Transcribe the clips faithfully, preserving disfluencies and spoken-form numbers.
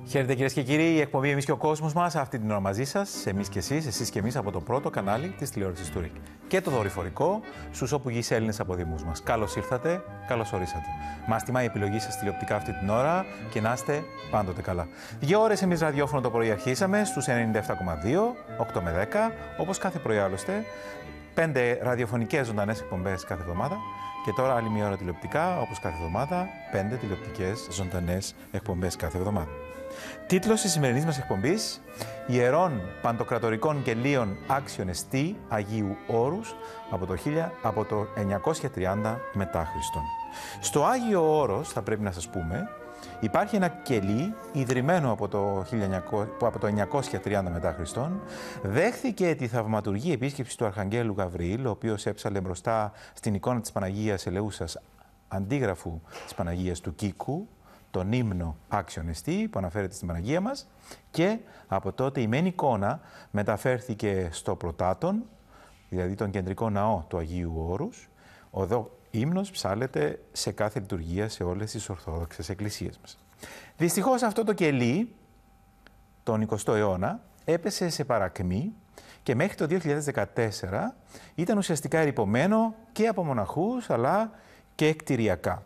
Χαίρετε κυρίες και κύριοι, η εκπομπή Εμείς και ο Κόσμος μας, αυτή την ώρα μαζί σας, εμείς και εσείς, εσείς και εμείς από το πρώτο κανάλι της τηλεόρασης του ΡΙΚ. Και το δορυφορικό στους όπου γης Έλληνες αποδημούς μας. Καλώς ήρθατε, καλώς ορίσατε. Μας τιμά η επιλογή σας τηλεοπτικά αυτή την ώρα και να είστε πάντοτε καλά. Δύο ώρες εμείς ραδιόφωνο το πρωί αρχίσαμε στους ενενήντα επτά κόμμα δύο, οκτώ με δέκα, όπως κάθε πρωί άλλωστε. Πέντε ραδιοφωνικές ζωντανές εκπομπές κάθε εβδομάδα. Και τώρα άλλη μια ώρα τηλεοπτικά, όπως κάθε εβδομάδα, πέντε τηλεοπτικές ζωντανές εκπομπές κάθε εβδομάδα. Τίτλος της σημερινής μας εκπομπής: Ιερών Παντοκρατορικών Κελίων Άξιον Εστί Αγίου Όρους από το, χίλια, από το εννιακόσια τριάντα μετά Χριστόν. Στο Άγιο Όρος, θα πρέπει να σας πούμε, υπάρχει ένα κελί ιδρυμένο από το, χίλια εννιακόσια, από το εννιακόσια τριάντα μετά Χριστόν. Δέχθηκε τη θαυματουργή επίσκεψη του Αρχαγγέλου Γαβριήλ, ο οποίος έψαλε μπροστά στην εικόνα της Παναγίας Ελεούσας, αντίγραφου της Παναγίας του Κίκου, τον ύμνο Άξιον Εστί που αναφέρεται στην Παναγία μας, και από τότε η μεν εικόνα μεταφέρθηκε στο Πρωτάτον, δηλαδή τον κεντρικό ναό του Αγίου Όρους. Ο δω ύμνος ψάλλεται σε κάθε λειτουργία σε όλες τις Ορθόδοξες εκκλησίες μας. Δυστυχώς αυτό το κελί τον εικοστό αιώνα έπεσε σε παρακμή και μέχρι το δύο χιλιάδες δεκατέσσερα ήταν ουσιαστικά ερειπωμένο και από μοναχούς αλλά και κτηριακά.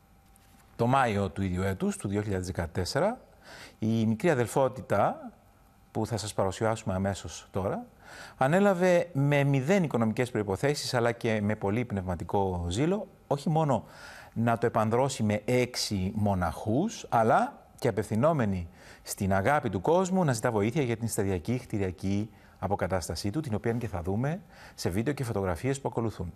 Το Μάιο του ίδιου έτους, του δύο χιλιάδες δεκατέσσερα, η μικρή αδελφότητα, που θα σας παρουσιάσουμε αμέσως τώρα, ανέλαβε με μηδέν οικονομικές προϋποθέσεις, αλλά και με πολύ πνευματικό ζήλο, όχι μόνο να το επανδρώσει με έξι μοναχούς, αλλά και απευθυνόμενοι στην αγάπη του κόσμου να ζητά βοήθεια για την σταδιακή κτηριακή αποκατάστασή του, την οποία και θα δούμε σε βίντεο και φωτογραφίες που ακολουθούν.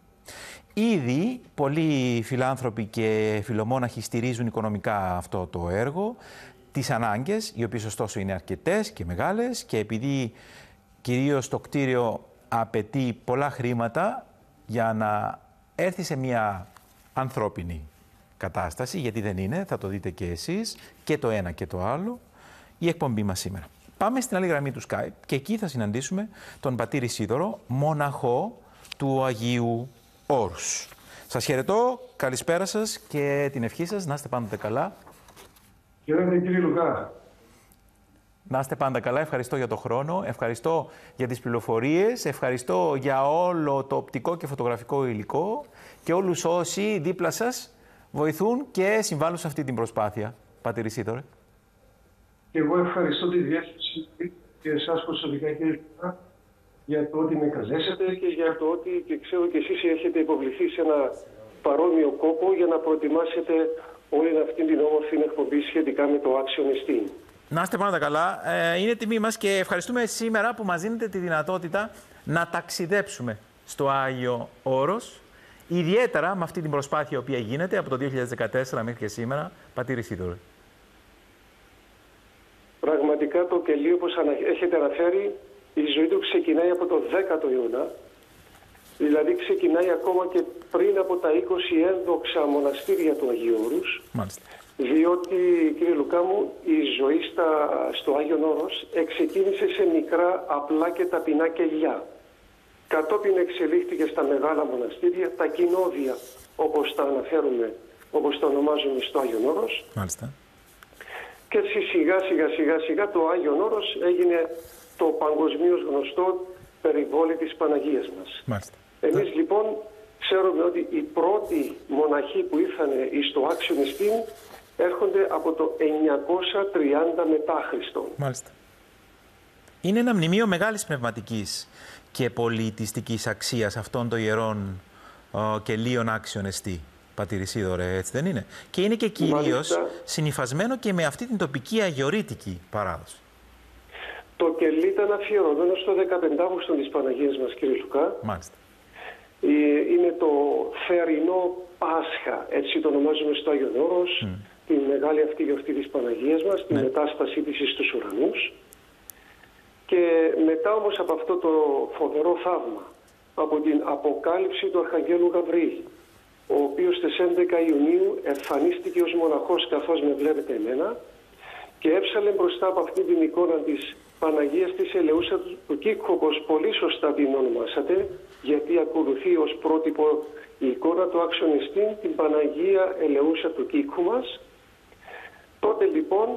Ήδη πολλοί φιλάνθρωποι και φιλομόναχοι στηρίζουν οικονομικά αυτό το έργο, τις ανάγκες, οι οποίες ωστόσο είναι αρκετές και μεγάλες, και επειδή κυρίως το κτίριο απαιτεί πολλά χρήματα για να έρθει σε μια ανθρώπινη κατάσταση, γιατί δεν είναι, θα το δείτε και εσείς, και το ένα και το άλλο, η εκπομπή μας σήμερα. Πάμε στην άλλη γραμμή του Skype και εκεί θα συναντήσουμε τον πατήρ Ισίδωρο, μοναχό του Αγίου Όρους. Σας χαιρετώ, καλησπέρα σας και την ευχή σας να είστε πάντοτε καλά. Χαίρετε κύριε Λουκά. Να είστε πάντα καλά, ευχαριστώ για το χρόνο, ευχαριστώ για τις πληροφορίες, ευχαριστώ για όλο το οπτικό και φωτογραφικό υλικό και όλους όσοι δίπλα σας βοηθούν και συμβάλλουν σε αυτή την προσπάθεια. Πατήρ Ισίδωρε. Και εγώ ευχαριστώ τη διεύθυνση και εσάς προσωπικά κύριε Λουκά για το ότι με καλέσατε και για το ότι και ξέρω και εσείς έχετε υποβληθεί σε ένα παρόμοιο κόπο για να προετοιμάσετε όλη αυτή την όμορφη εκπομπή σχετικά με το Άξιον Εστί. Να είστε πάντα καλά. Ε, είναι τιμή μας και ευχαριστούμε σήμερα που μας δίνετε τη δυνατότητα να ταξιδέψουμε στο Άγιο Όρος, ιδιαίτερα με αυτή την προσπάθεια η οποία γίνεται από το δύο χιλιάδες δεκατέσσερα μέχρι και σήμερα. Πατήρ Ισίδωρε. Πραγματικά το κελί, όπως έχετε αναφέρει, η ζωή του ξεκινάει από το δέκατο αιώνα, δηλαδή ξεκινάει ακόμα και πριν από τα είκοσι ένδοξα μοναστήρια του Αγίου Όρους. Μάλιστα. Διότι, κύριε Λουκά μου, η ζωή στα, στο Άγιον Όρος εξεκίνησε σε μικρά, απλά και ταπεινά κελιά. Κατόπιν εξελίχθηκε στα μεγάλα μοναστήρια, τα κοινόδια, όπως τα αναφέρουμε, όπως τα ονομάζουμε στο Άγιον Όρος. Μάλιστα. Και έτσι σιγά σιγά σιγά σιγά το Άγιον Όρος έγινε το παγκοσμίως γνωστό περιβόλι της Παναγίας μας. Μάλιστα. Εμείς λοιπόν ξέρουμε ότι οι πρώτοι μοναχοί που ήρθαν στο Άξιον Εστί έρχονται από το εννιακόσια τριάντα μετά Χριστόν. Μάλιστα. Είναι ένα μνημείο μεγάλης πνευματικής και πολιτιστικής αξίας αυτών των ιερών ο, κελίων Άξιον Εστί. Πατήρ Ισίδωρε, έτσι δεν είναι? Και είναι και κυρίως συνυφασμένο και με αυτή την τοπική αγιορείτικη παράδοση. Το κελί ήταν αφιερωμένο στο δεκαπέντε Αυγούστου της Παναγίας μας, κύριε Λουκά. Μάλιστα. Είναι το θερινό Πάσχα, έτσι το ονομάζουμε στο Άγιον Όρος, mm. τη μεγάλη αυτή γιορτή της Παναγίας μας, τη ναι. μετάστασή της στους ουρανούς. Και μετά όμως από αυτό το φοβερό θαύμα, από την αποκάλυψη του Αρχαγγέλου Γαβριήλ, ο οποίος στις έντεκα Ιουνίου εμφανίστηκε ως μοναχός, καθώς με βλέπετε εμένα, και έψαλε μπροστά από αυτή την εικόνα της Παναγίας της Ελεούσα του Κίκου, όπως πολύ σωστά την ονομάσατε, γιατί ακολουθεί ως πρότυπο η εικόνα του Άξιον Εστί την Παναγία Ελεούσα του Κίκου μας. Τότε λοιπόν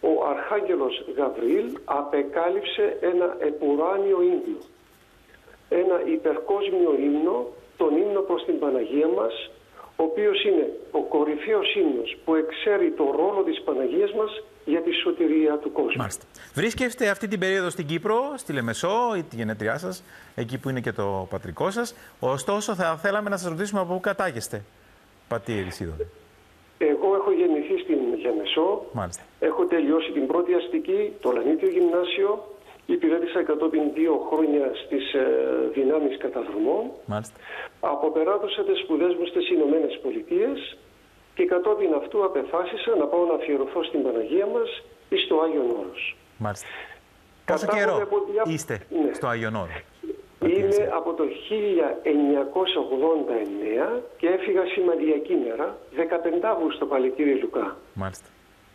ο Αρχάγγελος Γαβριήλ απεκάλυψε ένα επουράνιο ύμνο. Ένα υπερκόσμιο ύμνο, τον ύμνο προς την Παναγία μας, ο οποίος είναι ο κορυφαίος ύμνος που εξέρει το ρόλο της Παναγίας μας για τη σωτηρία του κόσμου. Μάλιστα. Βρίσκεστε αυτή την περίοδο στην Κύπρο, στη Λεμεσό, ή τη γενέτριά σας, εκεί που είναι και το πατρικό σας. Ωστόσο, θα θέλαμε να σας ρωτήσουμε από πού κατάγεστε, πατήρ Ισίδωρε. Εγώ έχω γεννηθεί στην Λεμεσό. Μάλιστα. Έχω τελειώσει την πρώτη αστική, το Λανίτιο Γυμνάσιο. Υπηρέτησα κατόπιν δύο χρόνια στις ε, δυνάμεις καταδρομών. Μάλιστα. Αποπεράτωσα τις σπουδές μου στις Ηνωμένες Πολιτείες και κατόπιν αυτού απεφάσισα να πάω να αφιερωθώ στην Παναγία μας ή στο Άγιον Όρος. Μάλιστα. Πόσο Κατάγομαι καιρό από δια... είστε ναι. στο Άγιον Όρο? Είμαι από το χίλια εννιακόσια ογδόντα εννέα και έφυγα σημαδιακή μέρα, δεκαπέντε Αυγούστου πάλι, κύριε Λουκά. Μάλιστα.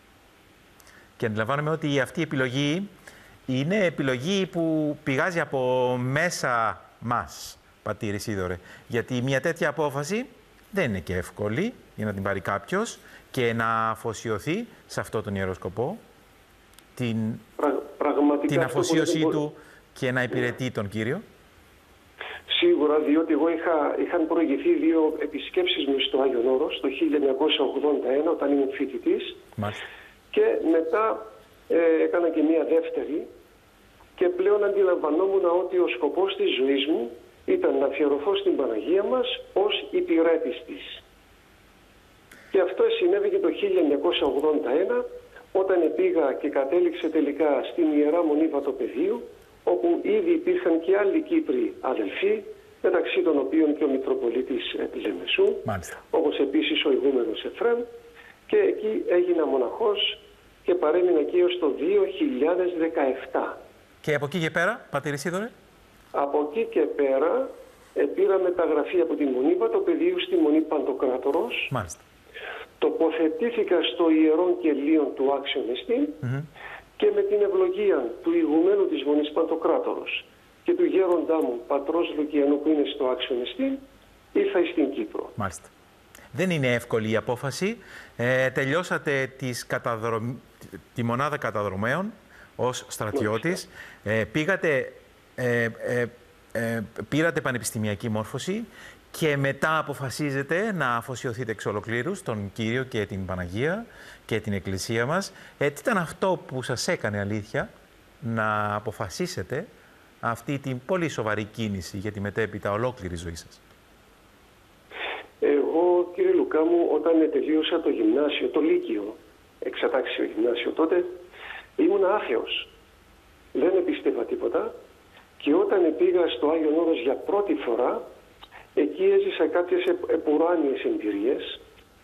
Και αντιλαμβάνομαι ότι αυτή η επιλογή είναι επιλογή που πηγάζει από μέσα μας, πατήρ Ισίδωρε. Γιατί μια τέτοια απόφαση δεν είναι και εύκολη για να την πάρει κάποιος και να αφοσιωθεί σε αυτό τον ιερό σκοπό, την, Πρα, την αφοσίωσή μπορεί... του και να υπηρετεί τον Κύριο. Σίγουρα, διότι εγώ είχα, είχαν προηγηθεί δύο επισκέψεις μου στο Άγιον Όρος το χίλια εννιακόσια ογδόντα ένα όταν ήμουν φοιτητής. Μάλιστα. Και μετά ε, έκανα και μία δεύτερη και πλέον αντιλαμβανόμουν ότι ο σκοπός της ζωής μου ήταν να αφιερωθώ στην Παναγία μας ως υπηρέτης της. Και αυτό συνέβη και το χίλια εννιακόσια ογδόντα ένα όταν πήγα και κατέληξε τελικά στην Ιερά Μονή Βατοπεδίου, όπου ήδη υπήρχαν και άλλοι Κύπροι αδελφοί, μεταξύ των οποίων και ο Μητροπολίτης Λεμεσού, μάλιστα, όπως επίσης ο ηγούμενος Εφραίμ, και εκεί έγινα μοναχός και παρέμεινα εκεί έως το δύο χιλιάδες δεκαεπτά. Και από εκεί και πέρα, πατήρ Ισίδωρε? Από εκεί και πέρα ε, πήρα μεταγραφή από τη Μονή Βατοπεδίου στη Μονή Παντοκράτορος. Μάλιστα. Τοποθετήθηκα στο Ιερόν Κελίον του Άξιον Εστίν mm-hmm. και με την ευλογία του ηγουμένου της Μονής Παντοκράτορος και του γέροντά μου πατρός Λουκιανού που είναι στο Άξιον Εστίν, ήρθα στην Κύπρο. Μάλιστα. Δεν είναι εύκολη η απόφαση. Ε, τελειώσατε τις καταδρομ... τη μονάδα καταδρομέων ως στρατιώτης. Ε, πήγατε, ε, ε, ε, πήρατε πανεπιστημιακή μόρφωση και μετά αποφασίζετε να αφοσιωθείτε εξ ολοκλήρου στον Κύριο και την Παναγία και την Εκκλησία μας. Ε, τι ήταν αυτό που σας έκανε αλήθεια να αποφασίσετε αυτή την πολύ σοβαρή κίνηση για τη μετέπειτα ολόκληρη ζωή σας? Εγώ, κύριε Λουκά μου, όταν τελείωσα το γυμνάσιο, το Λύκειο, εξατάξιο γυμνάσιο τότε, ήμουν άθεος. Δεν επίστευα τίποτα και όταν πήγα στο Άγιον Όρος για πρώτη φορά, εκεί έζησα κάποιες επουράνιες εμπειρίες,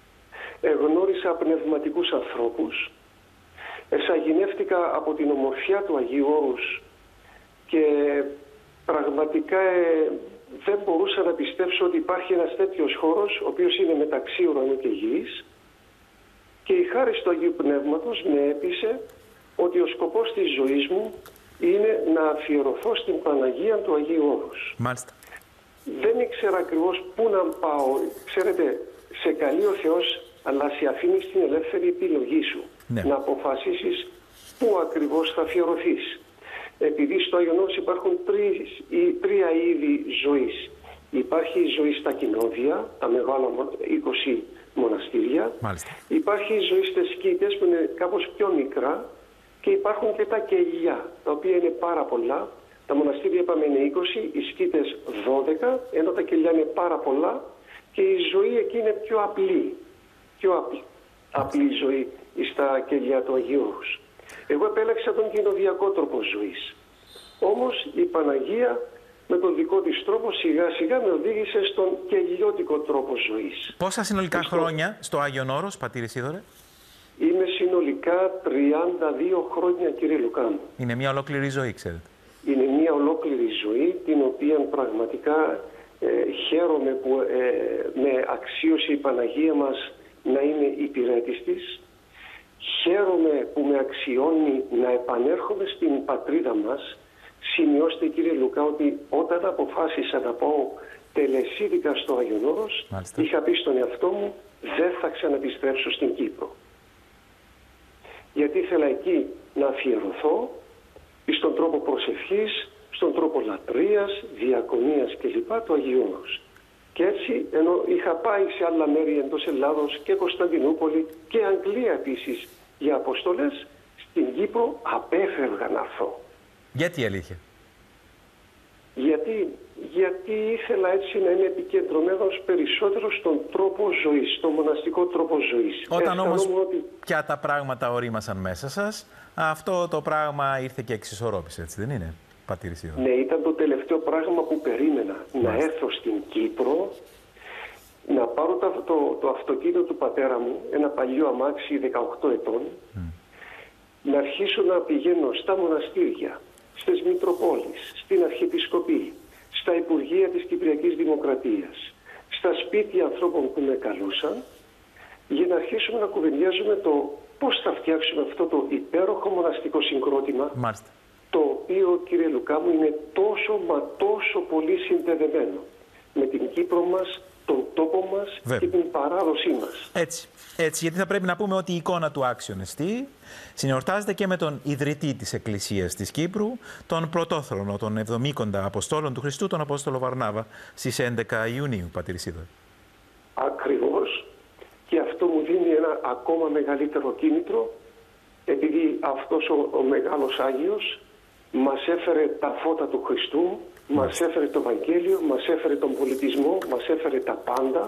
εγνώρισα πνευματικούς ανθρώπους, εσαγηνεύτηκα από την ομορφιά του Αγίου Όρους και πραγματικά ε, δεν μπορούσα να πιστέψω ότι υπάρχει ένας τέτοιος χώρος, ο οποίος είναι μεταξύ ουρανού και γης, και η χάρη του Αγίου Πνεύματος με έπεισε ότι ο σκοπός της ζωής μου είναι να αφιερωθώ στην Παναγία του Αγίου Όρους. Μάλιστα. Δεν ήξερα ακριβώς πού να πάω. Ξέρετε, σε καλεί ο Θεός, αλλά σε αφήνει στην ελεύθερη επιλογή σου. Ναι. Να αποφασίσεις πού ακριβώς θα αφιερωθείς. Επειδή στο Άγιον Όρος υπάρχουν τρεις, ή, τρία είδη ζωής. Υπάρχει η ζωή στα κοινόδια, τα μεγάλα είκοσι μοναστήρια. Μάλιστα. Υπάρχει η ζωή στις σκήτες που είναι κάπως πιο μικρά και υπάρχουν και τα κελιά, τα οποία είναι πάρα πολλά. Τα μοναστήρια είπαμε είναι είκοσι, οι σκήτες δώδεκα, ενώ τα κελιά είναι πάρα πολλά και η ζωή εκεί είναι πιο απλή. Πιο απλή, απλή ζωή στα κελιά του Αγίου Όρους. Εγώ επέλεξα τον κοινοδιακό τρόπο ζωής. Όμως η Παναγία με τον δικό της τρόπο σιγά σιγά με οδήγησε στον κελιώτικο τρόπο ζωής. Πόσα συνολικά στο... χρόνια στο Άγιον Όρος, πατήρ Ισίδωρε? Είμαι συνολικά τριάντα δύο χρόνια, κύριε Λουκά μου. Είναι μια ολόκληρη ζωή, ξέρετε. Είναι μια ολόκληρη ζωή, την οποία πραγματικά ε, χαίρομαι που ε, με αξίωσε η Παναγία μας να είμαι υπηρέτης της. Χαίρομαι που με αξιώνει να επανέρχομαι στην πατρίδα μας. Σημειώστε, κύριε Λουκά, ότι όταν αποφάσισα να πάω τελεσίδικα στο Άγιον Όρος, είχα πει στον εαυτό μου δεν θα ξαναπιστρέψω στην Κύπρο. γιατί ήθελα εκεί να αφιερωθώ στον τρόπο προσευχής, στον τρόπο λατρείας, διακονίας κλπ. Του Αγίου Όρους. Και έτσι, ενώ είχα πάει σε άλλα μέρη εντός Ελλάδος και Κωνσταντινούπολη και Αγγλία επίσης για αποστολές, στην Κύπρο απέφευγα να έρθω. Γιατί η αλήθεια? Γιατί, γιατί ήθελα έτσι να είμαι επικεντρωμένος περισσότερο στον τρόπο ζωής, στον μοναστικό τρόπο ζωής. Όταν όμως ότι... πια τα πράγματα ορίμασαν μέσα σας, αυτό το πράγμα ήρθε και εξισορρόπησε, έτσι δεν είναι, πατήρ Σίδωρο? Ναι, ήταν το τελευταίο πράγμα που περίμενα. Μάλιστα. Να έρθω στην Κύπρο, να πάρω το, το, το αυτοκίνητο του πατέρα μου, ένα παλιό αμάξι δεκαοκτώ ετών, mm. να αρχίσω να πηγαίνω στα μοναστήρια, στις Μητροπόλεις, στην Αρχιεπισκοπή, στα Υπουργεία της Κυπριακής Δημοκρατίας, στα σπίτια ανθρώπων που με καλούσαν, για να αρχίσουμε να κουβεντιάζουμε το πώς θα φτιάξουμε αυτό το υπέροχο μοναστικό συγκρότημα, Μάλιστα. το οποίο, κύριε Λουκά μου, είναι τόσο μα τόσο πολύ συνδεδεμένο με την Κύπρο μας, τον τόπο μας Βέβαια. και την παράδοσή μας. Έτσι. Έτσι, γιατί θα πρέπει να πούμε ότι η εικόνα του Άξιον Εστί συνεορτάζεται και με τον ιδρυτή της Εκκλησίας της Κύπρου, τον πρωτόθρονο των εβδομήκοντα Αποστόλων του Χριστού, τον Απόστολο Βαρνάβα, στις έντεκα Ιουνίου, πατήρ Σίδωρο. Ακριβώς. Και αυτό μου δίνει ένα ακόμα μεγαλύτερο κίνητρο, επειδή αυτός ο, ο μεγάλος Άγιος μας έφερε τα φώτα του Χριστού, μας έφερε το Ευαγγέλιο, μας έφερε τον πολιτισμό, μας έφερε τα πάντα,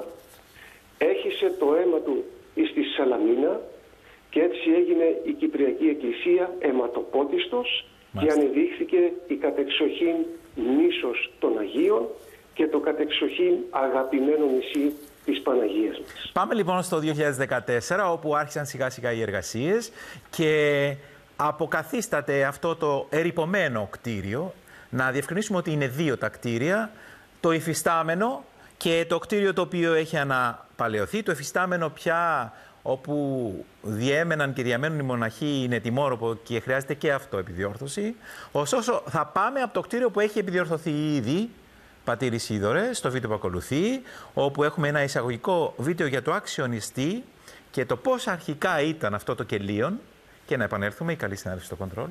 έχισε το αίμα του στη Σαλαμίνα και έτσι έγινε η Κυπριακή Εκκλησία αιματοπότιστος και ανεδείχθηκε η κατεξοχήν νήσος των Αγίων και το κατεξοχήν αγαπημένο νησί της Παναγίας μας. Πάμε λοιπόν στο δύο χιλιάδες δεκατέσσερα, όπου άρχισαν σιγά σιγά οι εργασίες και αποκαθίσταται αυτό το ερειπωμένο κτίριο. Να διευκρινίσουμε ότι είναι δύο τα κτίρια, το υφιστάμενο και το κτίριο το οποίο έχει αναπαλαιωθεί. Το υφιστάμενο πια, όπου διέμεναν και διαμένουν οι μοναχοί, είναι τιμόρροπο και χρειάζεται και αυτό επιδιόρθωση. Ωστόσο, θα πάμε από το κτίριο που έχει επιδιορθωθεί ήδη, πατήρ Σίδωρε, στο βίντεο που ακολουθεί, όπου έχουμε ένα εισαγωγικό βίντεο για το Άξιον Εστί και το πώς αρχικά ήταν αυτό το κελίον. Και να επανέλθουμε, η καλή συνάδελφη στο κοντρόλ.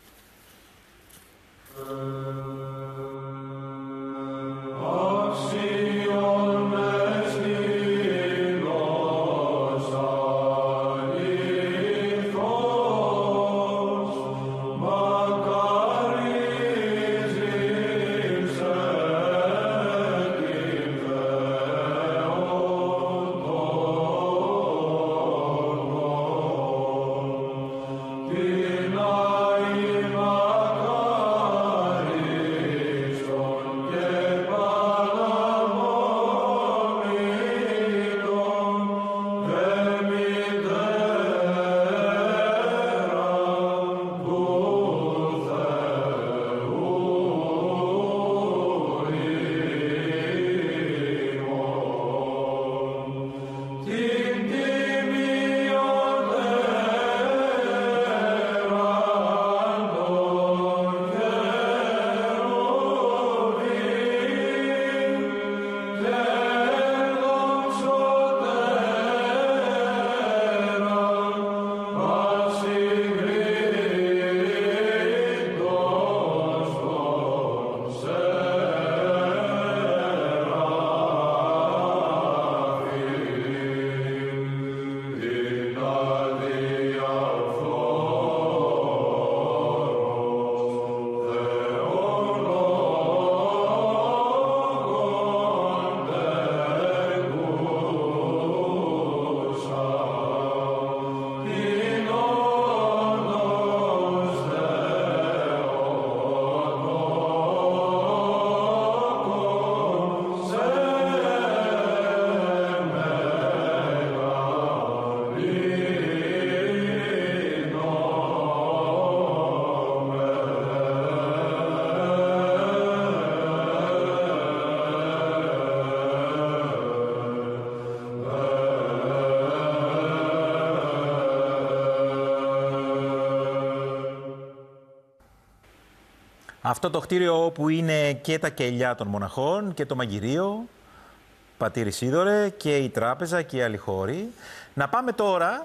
Αυτό το κτίριο όπου είναι και τα κελιά των μοναχών και το μαγειρίο, πατήρ Σίδωρε, και η τράπεζα και οι άλλοι χώροι. Να πάμε τώρα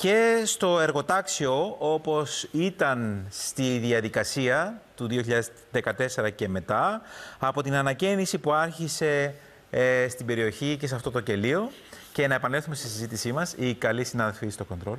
και στο εργοτάξιο, όπως ήταν στη διαδικασία του δύο χιλιάδες δεκατέσσερα και μετά, από την ανακαίνιση που άρχισε ε, στην περιοχή και σε αυτό το κελείο. Και να επανέλθουμε στη συζήτησή μας, οι καλοί συνάδελφοι στο Control.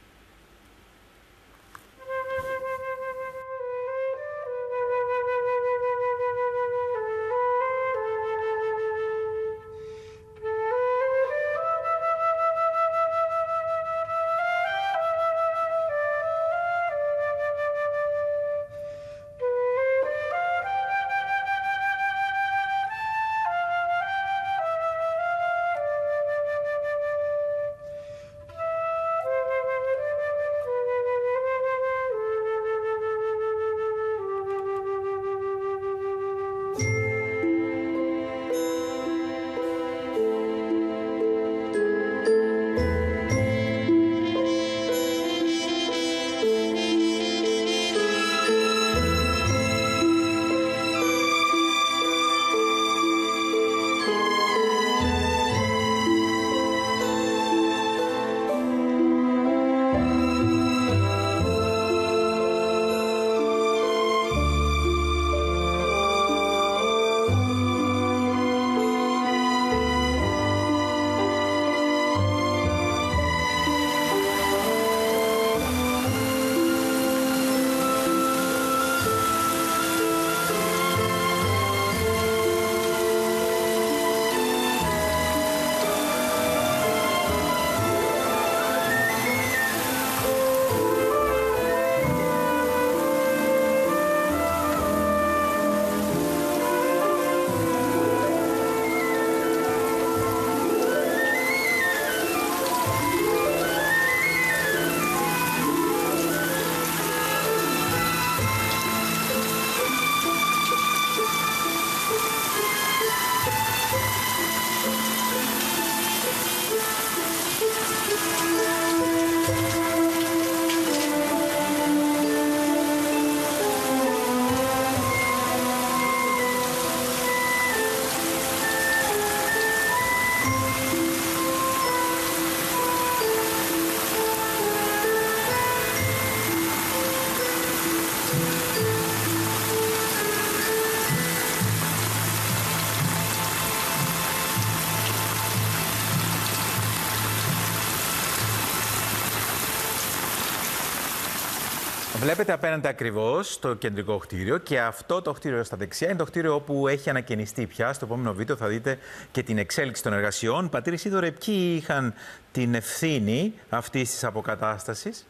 Βλέπετε απέναντι ακριβώς το κεντρικό κτίριο και αυτό το κτίριο στα δεξιά είναι το κτίριο όπου έχει ανακαινιστεί πια. Στο επόμενο βίντεο θα δείτε και την εξέλιξη των εργασιών. Πατήρ Ισίδωρε, ποιοι είχαν την ευθύνη αυτής της αποκατάστασης?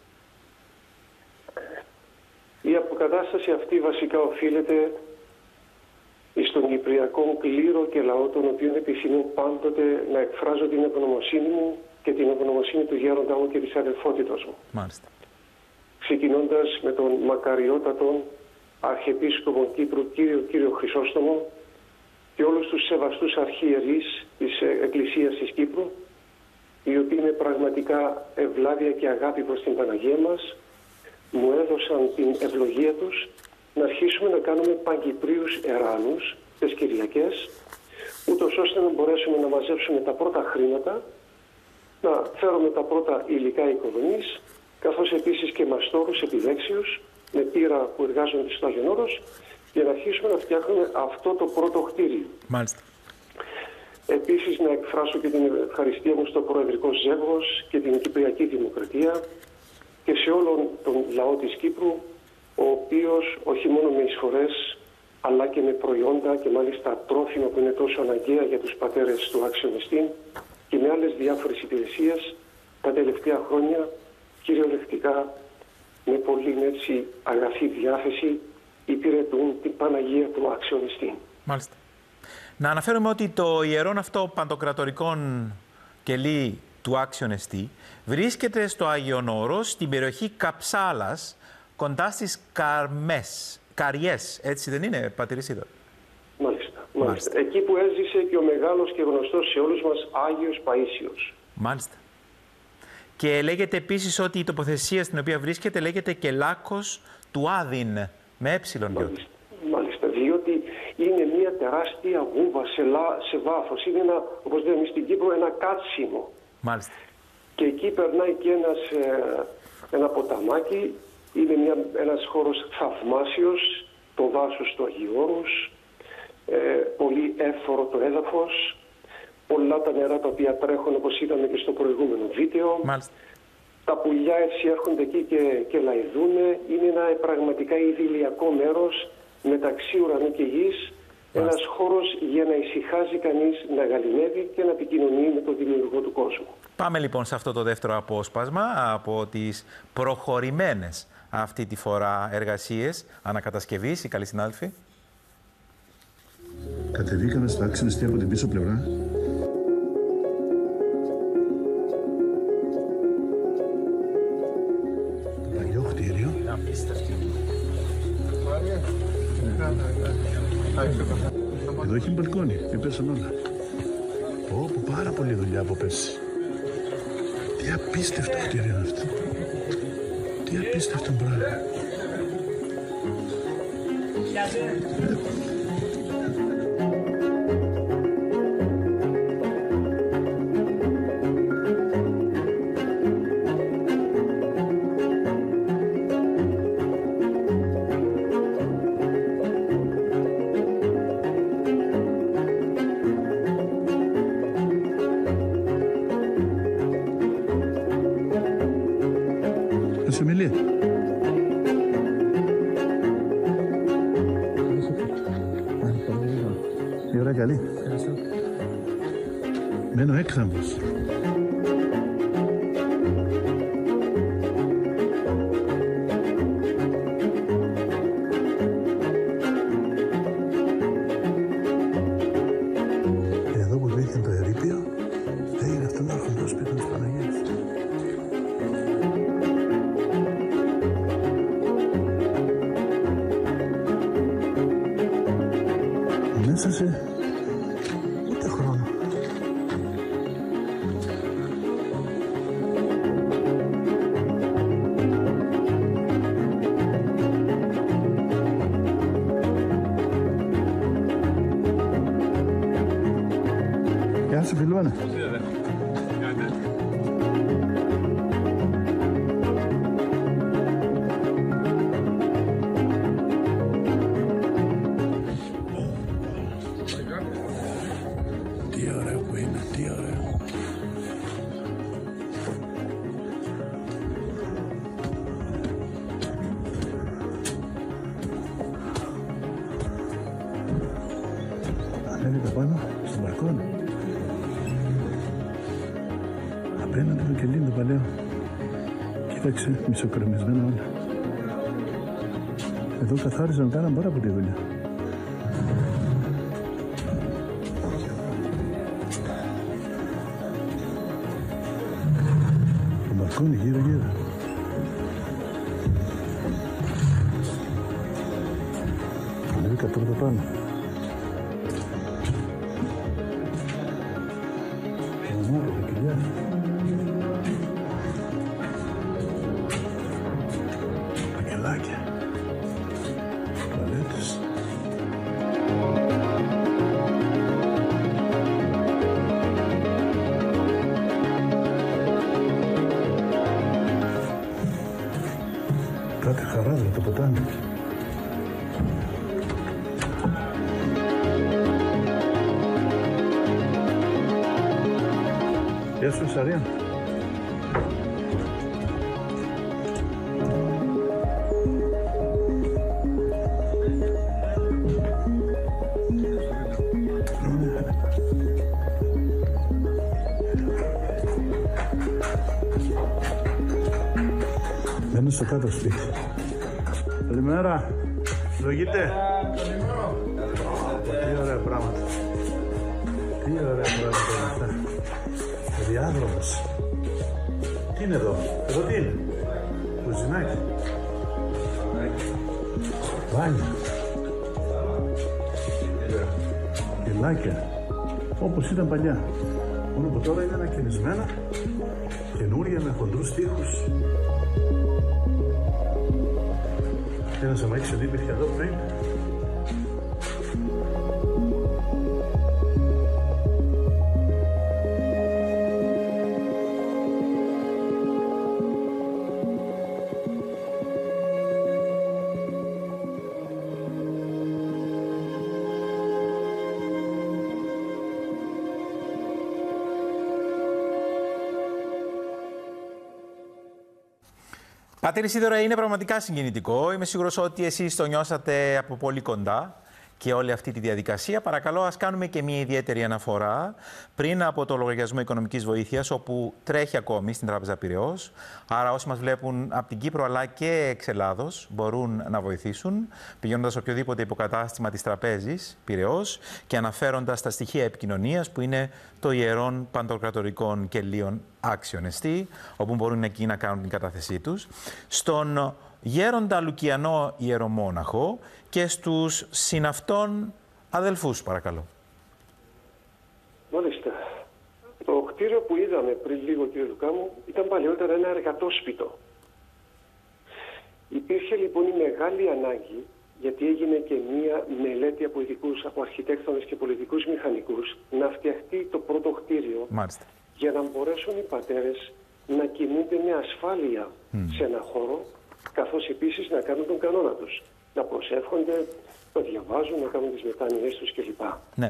Η αποκατάσταση αυτή βασικά οφείλεται στον Κυπριακό κλήρο και λαό, τον οποίο επιθυμώ πάντοτε να εκφράζω την ευγνωμοσύνη μου και την ευγνωμοσύνη του γέροντά μου και της αδελφότητας μου. Μάλιστα. Ξεκινώντας με τον μακαριότατον Αρχιεπίσκοπο Κύπρου κύριο, κύριο Χρυσόστομο και όλους τους σεβαστούς αρχιερείς της Εκκλησίας της Κύπρου, οι οποίοι με πραγματικά ευλάβεια και αγάπη προς την Παναγία μας μου έδωσαν την ευλογία τους να αρχίσουμε να κάνουμε παγκυπρίους εράνους τις Κυριακές, ούτως ώστε να μπορέσουμε να μαζέψουμε τα πρώτα χρήματα, να φέρουμε τα πρώτα υλικά οικοδομής, καθώς επίσης και μαστόρους επιδέξιους με πύρα που εργάζονται στο Άγιον Όρος, για να αρχίσουμε να φτιάχνουμε αυτό το πρώτο κτίριο. Μάλιστα. Επίσης να εκφράσω και την ευχαριστία μου στο Προεδρικό Ζεύγος και την Κυπριακή Δημοκρατία και σε όλον τον λαό της Κύπρου, ο οποίος όχι μόνο με εισφορές αλλά και με προϊόντα και μάλιστα τρόφιμα που είναι τόσο αναγκαία για τους πατέρες του αξιονεστήν και με άλλες διάφορες υπηρεσίες τα τελευταία χρόνια κυριολεκτικά με πολύ έτσι αγαθή διάθεση υπηρετούν την Παναγία του αξιονεστήν. Μάλιστα. Να αναφέρουμε ότι το ιερόν αυτό παντοκρατορικών κελί του Άξιον-Εστί βρίσκεται στο Άγιον Όρος, στην περιοχή Καψάλας, κοντά στις Καρμές, Καριές, έτσι δεν είναι, Πατήρ Ισίδωρε? Μάλιστα, μάλιστα. Εκεί που έζησε και ο μεγάλος και γνωστός σε όλους μας Άγιος Παΐσιος. Μάλιστα. Και λέγεται επίσης ότι η τοποθεσία στην οποία βρίσκεται λέγεται και Λάκκος του Άδειν, με έψιλον. Μάλιστα, μάλιστα, διότι είναι μια τεράστια γούβα σε, λά, σε βάθος. Είναι ένα, όπως λέμε στην Κύπρο, ένα κάτσιμο. Μάλιστα. και εκεί περνάει και ένας, ε, ένα ποταμάκι. Είναι μια, ένας χώρος θαυμάσιος, το δάσος του Αγιώρους, ε, πολύ εύφορο το έδαφος, πολλά τα νερά τα οποία τρέχουν όπως είδαμε και στο προηγούμενο βίντεο. Μάλιστα. Τα πουλιά έτσι έρχονται εκεί και, και λαϊδούν. Είναι ένα πραγματικά ιδηλιακό μέρος μεταξύ ουρανού και γης. Ένας χώρος για να ησυχάζει κανείς, να γαληνεύει και να επικοινωνεί με τον δημιουργό του κόσμου. Πάμε λοιπόν σε αυτό το δεύτερο απόσπασμα από τις προχωρημένες αυτή τη φορά εργασίες ανακατασκευής. Οι καλοί συνάδελφοι. Κατεβήκαμε στο άξινιστή από την πίσω πλευρά. Το παλιό κτίριο. Εδώ έχει μπαλκόνι, μην πέσουν όλα. Πω, πω, πάρα πολύ δουλειά από πέρσι. Τι απίστευτο κτίριο είναι αυτό. Τι απίστευτο πράγμα. Εμιλία. Η ώρα καλή. Μένω έκθαμβος. Εδώ που δείχνει το ερείπιο, έγινε αυτό να έρχονται το σπίτι της Παναγίας. Μέσα σε ούτε χρόνο. Γεια σου Φιλόνα. Τι ωραίο που είναι, τι ωραίο. Ανέβηκα πάνω στο μπαλκόνι. Απέναντι το κελί το παλαιό. Κοίταξε, μισοκρεμισμένα όλα. Εδώ καθάριζαν, κάναν πάρα πολύ δουλειά. Το μπαλκόνι γύρω γύρω. Ανέβηκα πρώτα πάνω. Ωραία, κοιλιά. Αγγελάκια. Τουαλέτες. Κάτι χαράδι το ποτάμι. Γεια σου, Σαρία. Μένω στο κάτω σπίτι. Καλημέρα. Λογείτε. Τι ωραία πράγματα. Τι ωραία πράγματα είναι αυτά. Ο διάδρομος. Τι είναι εδώ. Εδώ τι είναι. Κουζινάκι. Βάνια. Γελάκια. Όπως ήταν παλιά. Μόνο που τώρα είναι ανακαινισμένα. Καινούρια με χοντρούς τοίχους. Ένας θα μ' έχεις δει υπήρχε εδώ πριν. Πάτερ Ισίδωρα, είναι πραγματικά συγκινητικό. Είμαι σίγουρος ότι εσείς το νιώσατε από πολύ κοντά και όλη αυτή τη διαδικασία. Παρακαλώ, ας κάνουμε και μια ιδιαίτερη αναφορά πριν από το λογαριασμό οικονομικής βοήθειας, όπου τρέχει ακόμη στην Τράπεζα Πειραιώς. Άρα, όσοι μας βλέπουν από την Κύπρο αλλά και εξ Ελλάδος μπορούν να βοηθήσουν, πηγαίνοντας σε οποιοδήποτε υποκατάστημα της Τραπέζης Πειραιώς και αναφέροντας τα στοιχεία επικοινωνίας που είναι το ιερών παντοκρατορικών κελίων άξιον εστί, όπου μπορούν εκεί να κάνουν την κατάθεσή τους, στον Γέροντα Λουκιανό Ιερομόναχο και στους συναυτών αδελφούς, παρακαλώ. Μάλιστα. Το κτίριο που είδαμε πριν λίγο, κύριε Λουκά μου, ήταν παλαιότερα ένα εργατόσπιτο. Υπήρχε λοιπόν η μεγάλη ανάγκη, γιατί έγινε και μία μελέτη από ειδικούς, από αρχιτέκτονες και πολιτικούς μηχανικούς, να φτιαχτεί το πρώτο κτίριο. Μάλιστα. Για να μπορέσουν οι πατέρες να κινούνται με ασφάλεια mm. σε ένα χώρο, καθώς επίσης να κάνουν τον κανόνα τους. Να προσεύχονται, να διαβάζουν, να κάνουν τις μετάνοιές τους κλπ. Ναι.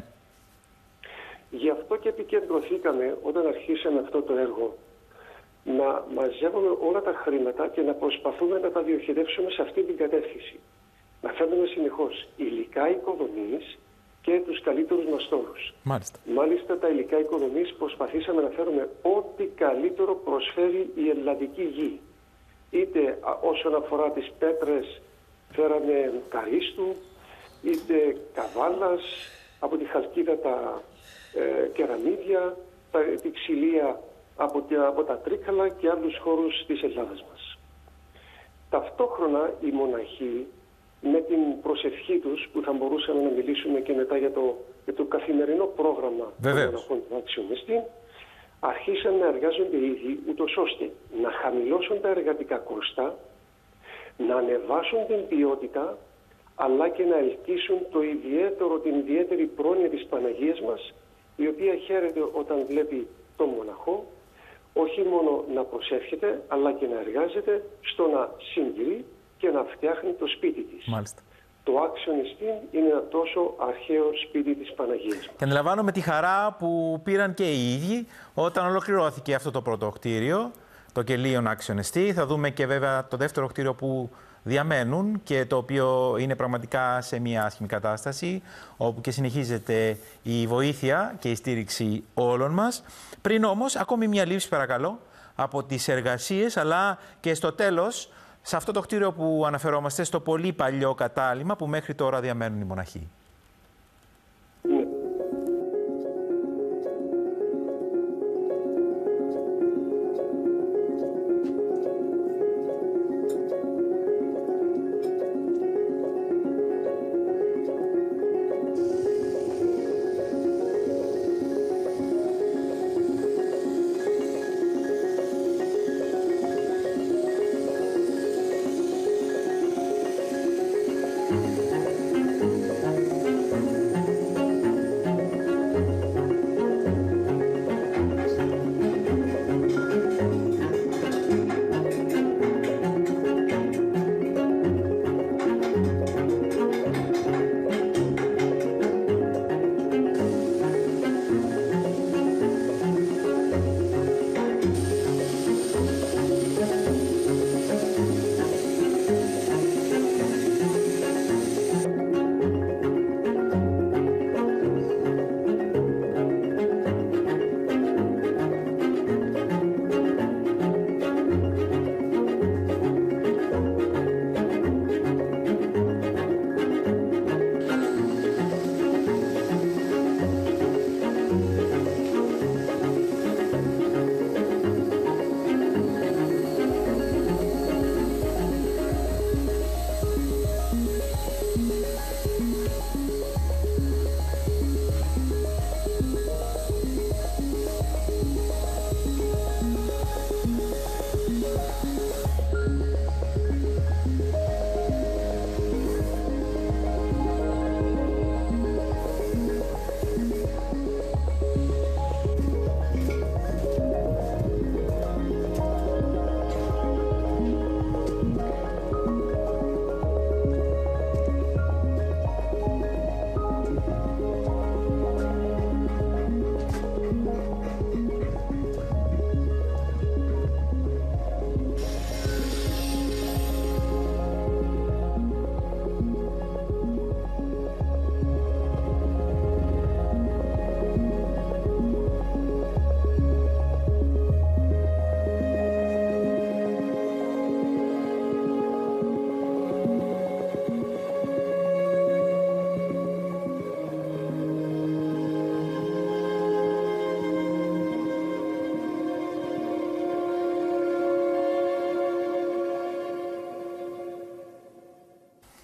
Γι' αυτό και επικεντρωθήκαμε όταν αρχίσαμε αυτό το έργο να μαζεύουμε όλα τα χρήματα και να προσπαθούμε να τα διοχετεύσουμε σε αυτή την κατεύθυνση. Να φέρνουμε συνεχώς υλικά οικοδομής και τους καλύτερους μαστόρους. Μάλιστα. Μάλιστα τα υλικά οικοδομής προσπαθήσαμε να φέρουμε ό,τι καλύτερο προσφέρει η ελλαδική γη. Είτε όσον αφορά τις πέτρες φέραμε καρίστου, είτε καβάλας, από τη Χαλκίδα τα ε, κεραμίδια, τα, τη ξυλία από, από τα Τρίκαλα και άλλους χώρους της Ελλάδας μας. Ταυτόχρονα οι μοναχοί με την προσευχή τους, που θα μπορούσαμε να μιλήσουμε και μετά για το, για το καθημερινό πρόγραμμα των μοναχών του Άξιον Εστί, αρχίσαν να εργάζονται ήδη ούτως ώστε να χαμηλώσουν τα εργατικά κόστα, να ανεβάσουν την ποιότητα, αλλά και να ελκύσουν το ιδιαίτερο, την ιδιαίτερη πρόνοια της Παναγίας μας, η οποία χαίρεται όταν βλέπει τον μοναχό, όχι μόνο να προσεύχεται, αλλά και να εργάζεται στο να συντηρεί και να φτιάχνει το σπίτι της. Μάλιστα. Το Άξιον Εστί είναι ένα τόσο αρχαίο σπίτι της Παναγίας. Και αντιλαμβάνομαι τη χαρά που πήραν και οι ίδιοι όταν ολοκληρώθηκε αυτό το πρώτο κτίριο, το κελίον Άξιον Εστί. Θα δούμε και βέβαια το δεύτερο κτίριο που διαμένουν και το οποίο είναι πραγματικά σε μια άσχημη κατάσταση, όπου και συνεχίζεται η βοήθεια και η στήριξη όλων μας. Πριν όμως, ακόμη μια λήψη παρακαλώ από τις εργασίες, αλλά και στο τέλος, σε αυτό το κτίριο που αναφερόμαστε, στο πολύ παλιό κατάλημα που μέχρι τώρα διαμένουν οι μοναχοί.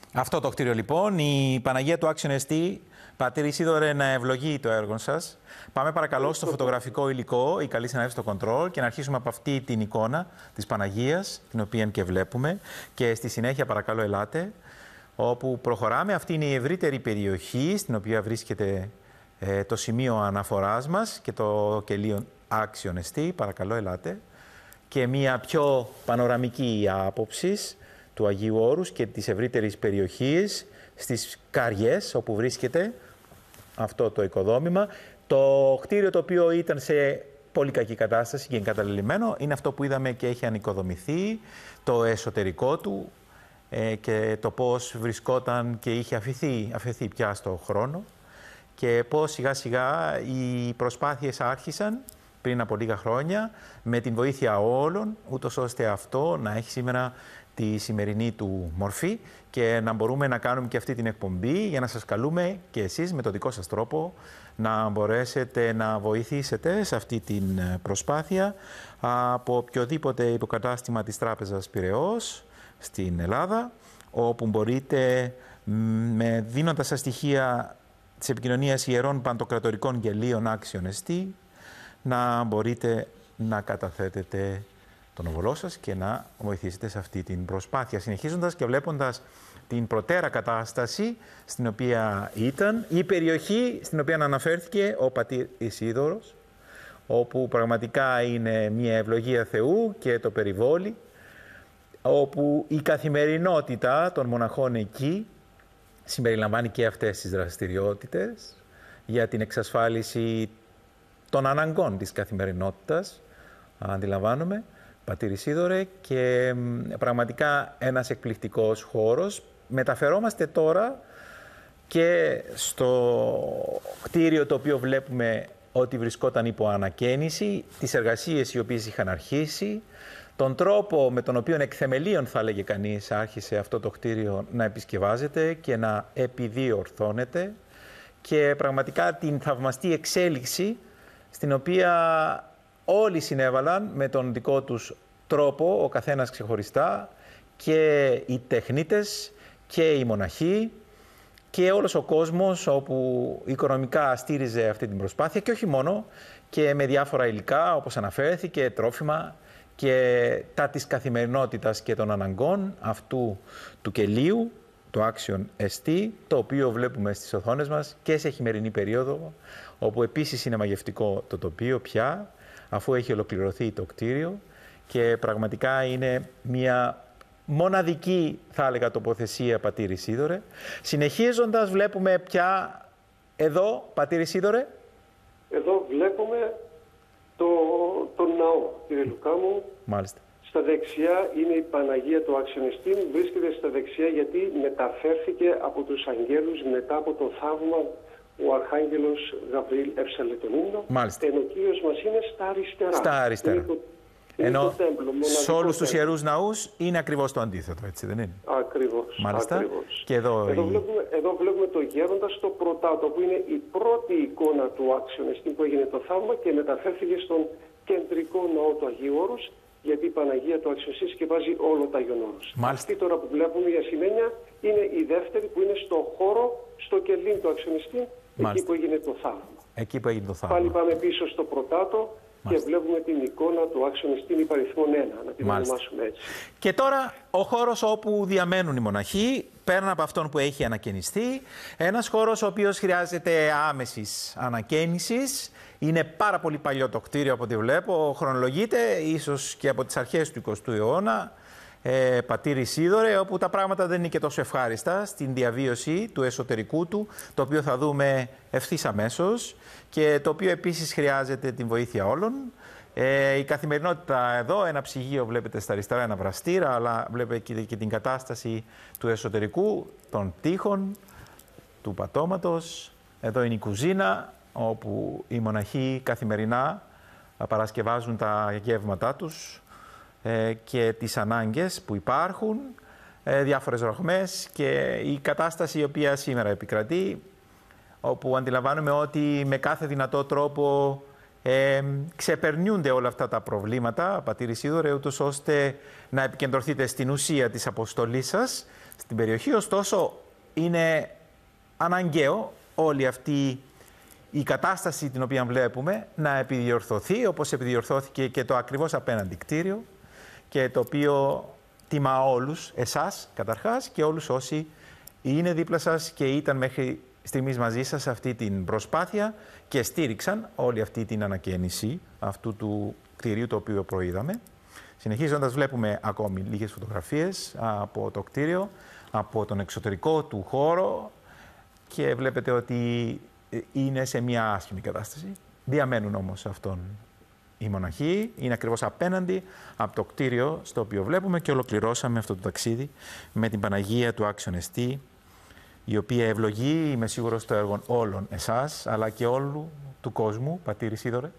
Αυτό το κτίριο λοιπόν, η Παναγία του Άξιον Εστί. Πατήρ Ισίδωρε, να ευλογεί το έργο σας. Πάμε παρακαλώ στο φωτογραφικό υλικό, η καλή συνάδελφη στο κοντρόλ, και να αρχίσουμε από αυτή την εικόνα της Παναγίας, την οποία και βλέπουμε. Και στη συνέχεια παρακαλώ ελάτε, όπου προχωράμε. Αυτή είναι η ευρύτερη περιοχή, στην οποία βρίσκεται ε, το σημείο αναφοράς μας και το κελίο Άξιον Εστί. Παρακαλώ ελάτε. Και μια πιο πανοραμική άποψη του Αγίου Όρους και της ευρύτερης περιοχής στις Καριές, όπου βρίσκεται αυτό το οικοδόμημα. Το κτίριο το οποίο ήταν σε πολύ κακή κατάσταση και εγκαταλελειμμένο είναι αυτό που είδαμε και έχει ανοικοδομηθεί, το εσωτερικό του ε, και το πώς βρισκόταν και είχε αφηθεί, αφαιθεί πια στο χρόνο και πώς σιγά σιγά οι προσπάθειες άρχισαν πριν από λίγα χρόνια με την βοήθεια όλων, ούτως ώστε αυτό να έχει σήμερα τη σημερινή του μορφή και να μπορούμε να κάνουμε και αυτή την εκπομπή για να σας καλούμε και εσείς με τον δικό σας τρόπο να μπορέσετε να βοηθήσετε σε αυτή την προσπάθεια από οποιοδήποτε υποκατάστημα της Τράπεζας Πειραιώς στην Ελλάδα, όπου μπορείτε με, δίνοντας σας στοιχεία της επικοινωνίας Ιερών Παντοκρατορικών Κελίων Άξιον Εστί, να μπορείτε να καταθέτετε τον οβολό σας και να βοηθήσετε σε αυτή την προσπάθεια. Συνεχίζοντας και βλέποντας την προτέρα κατάσταση στην οποία ήταν, η περιοχή στην οποία αναφέρθηκε ο πατήρ Ισίδωρος, όπου πραγματικά είναι μια ευλογία Θεού και το περιβόλι, όπου η καθημερινότητα των μοναχών εκεί συμπεριλαμβάνει και αυτές τις δραστηριότητες για την εξασφάλιση των αναγκών της καθημερινότητας, αντιλαμβάνομαι, πατήρ Ισίδωρε, και πραγματικά ένας εκπληκτικός χώρος. Μεταφερόμαστε τώρα και στο κτίριο το οποίο βλέπουμε ότι βρισκόταν υπό ανακαίνιση, τις εργασίες οι οποίες είχαν αρχίσει, τον τρόπο με τον οποίο εκ θεμελίων, θα έλεγε κανείς, άρχισε αυτό το κτίριο να επισκευάζεται και να επιδιορθώνεται, και πραγματικά την θαυμαστή εξέλιξη στην οποία όλοι συνέβαλαν με τον δικό τους τρόπο, ο καθένας ξεχωριστά, και οι τεχνίτες και οι μοναχοί και όλος ο κόσμος, όπου οικονομικά στήριζε αυτή την προσπάθεια, και όχι μόνο, και με διάφορα υλικά όπως αναφέρθηκε, τρόφιμα και τα της καθημερινότητας και των αναγκών αυτού του κελίου, το Άξιον Εστί, το οποίο βλέπουμε στις οθόνες μας και σε χειμερινή περίοδο, όπου επίσης είναι μαγευτικό το τοπίο πια, αφού έχει ολοκληρωθεί το κτίριο, και πραγματικά είναι μια μοναδική, θα έλεγα, τοποθεσία, πατήρ Ισίδωρε. Συνεχίζοντας βλέπουμε πια εδώ, πατήρ Ισίδωρε. Εδώ βλέπουμε το, τον ναό, κύριε Λουκά μου. Μάλιστα. Στα δεξιά είναι η Παναγία του Άξιον Εστί, βρίσκεται στα δεξιά γιατί μεταφέρθηκε από τους αγγέλους μετά από το θαύμα ο Αρχάγγελος Γαβριήλ έψαλε τον ύμνο, ενώ ο Κύριος μας είναι στα αριστερά. Στα αριστερά. Είναι το, είναι ενώ το τέμπλο, σε όλους τους ιερούς ναούς είναι ακριβώς το αντίθετο, έτσι δεν είναι? Ακριβώς. Μάλιστα. Ακριβώς. Και εδώ, εδώ, η... βλέπουμε, εδώ βλέπουμε το γέροντα στο πρωτάτο, που είναι η πρώτη εικόνα του Άξιον Εστί που έγινε το θαύμα και μεταφέρθηκε στον κεντρικό ναό του Αγίου Όρους, γιατί η Παναγία του Άξιον Εστί σκεπάζει όλο το Άγιον Όρος. Αυτή τώρα που βλέπουμε η ασημένια είναι η δεύτερη, που είναι στο χώρο, στο κελί του Άξιον Εστί, εκεί που έγινε το θαύμα. Εκεί που έγινε το θαύμα. Πάλι πάμε πίσω στο πρωτάτο. Μάλιστα. Και βλέπουμε την εικόνα του Άξιον Εστί υπαριθμών ένα, να την Μάλιστα. ονομάσουμε έτσι. Και τώρα ο χώρος όπου διαμένουν οι μοναχοί, πέραν από αυτόν που έχει ανακαινιστεί, ένας χώρος ο οποίος χρειάζεται άμεσης ανακαίνησης. Είναι πάρα πολύ παλιό το κτίριο από ό,τι βλέπω, χρονολογείται ίσως και από τις αρχές του εικοστού αιώνα. Ε, πατήρ Ισίδωρε, όπου τα πράγματα δεν είναι και τόσο ευχάριστα στην διαβίωση του εσωτερικού του, το οποίο θα δούμε ευθύς αμέσως και το οποίο επίσης χρειάζεται την βοήθεια όλων. Ε, η καθημερινότητα εδώ, ένα ψυγείο βλέπετε στα αριστερά, ένα βραστήρα, αλλά βλέπετε και, και την κατάσταση του εσωτερικού, των τοίχων, του πατώματος. Εδώ είναι η κουζίνα, όπου οι μοναχοί καθημερινά παρασκευάζουν τα γεύματά τους και τις ανάγκες που υπάρχουν, διάφορες ρογμές, και η κατάσταση η οποία σήμερα επικρατεί, όπου αντιλαμβάνουμε ότι με κάθε δυνατό τρόπο ε, ξεπερνιούνται όλα αυτά τα προβλήματα, πατήρ Ισίδωρε, ούτως ώστε να επικεντρωθείτε στην ουσία της αποστολής σας, στην περιοχή. Ωστόσο, είναι αναγκαίο όλη αυτή η κατάσταση την οποία βλέπουμε να επιδιορθωθεί, όπως επιδιορθώθηκε και το ακριβώς απέναντι κτίριο, και το οποίο τιμά όλους εσάς καταρχάς και όλους όσοι είναι δίπλα σας και ήταν μέχρι στιγμής μαζί σας σε αυτή την προσπάθεια και στήριξαν όλη αυτή την ανακαίνιση αυτού του κτηρίου το οποίο προείδαμε. Συνεχίζοντας, βλέπουμε ακόμη λίγες φωτογραφίες από το κτίριο, από τον εξωτερικό του χώρο, και βλέπετε ότι είναι σε μια άσχημη κατάσταση. Διαμένουν όμως αυτόν οι μοναχοί, είναι ακριβώς απέναντι από το κτίριο στο οποίο βλέπουμε, και ολοκληρώσαμε αυτό το ταξίδι με την Παναγία του Άξιον Εστί, η οποία ευλογεί, είμαι σίγουρος, το έργο όλων εσάς, αλλά και όλου του κόσμου. Πατήρ Ισίδωρε.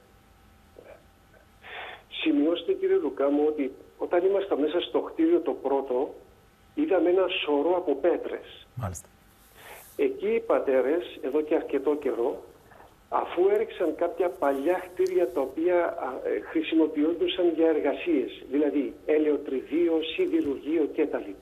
Σημειώστε, κύριε Λουκά μου, ότι όταν ήμασταν μέσα στο κτίριο το πρώτο, είδαμε ένα σωρό από πέτρες. Μάλιστα. Εκεί οι πατέρες, εδώ και αρκετό καιρό, αφού έριξαν κάποια παλιά κτίρια τα οποία χρησιμοποιούνταν για εργασίες, δηλαδή ελαιοτριβείο, σιδηρουργείο κτλ.,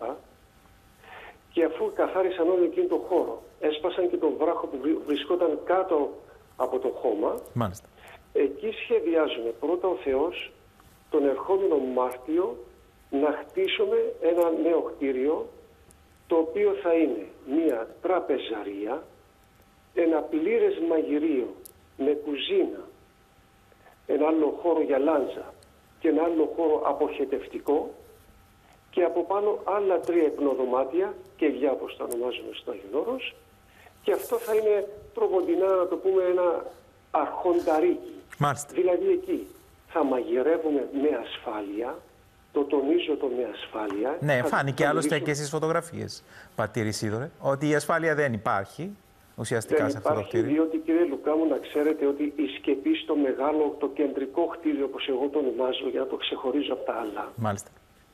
και αφού καθάρισαν όλο εκείνο το χώρο, έσπασαν και τον βράχο που βρισκόταν κάτω από το χώμα. Μάλιστα. Εκεί σχεδιάζουμε πρώτα ο Θεός τον ερχόμενο Μάρτιο να χτίσουμε ένα νέο κτίριο, το οποίο θα είναι μία τραπεζαρία, ένα πλήρες μαγειρίο με κουζίνα, ένα άλλο χώρο για λάντζα και ένα άλλο χώρο αποχετευτικό, και από πάνω άλλα τρία υπνοδωμάτια και γιά, όπως τα ονομάζουμε στο Άγιον Όρος, και αυτό θα είναι τροποντινά, να το πούμε, ένα αρχονταρίκι. Μάλιστα. Δηλαδή εκεί θα μαγειρεύουμε με ασφάλεια, το τονίζω το με ασφάλεια. Ναι, θα φάνηκε θα άλλωστε μιλήσω... και στις φωτογραφίες, Πατήρ Ισίδωρε, ότι η ασφάλεια δεν υπάρχει ουσιαστικά δεν σε αυτό το υπάρχει, κτίριο. διότι, κύριε Λουκά μου, να ξέρετε ότι η σκεπή στο μεγάλο, το κεντρικό κτίριο, όπως εγώ το ονομάζω, για να το ξεχωρίζω από τα άλλα. Μάλιστα.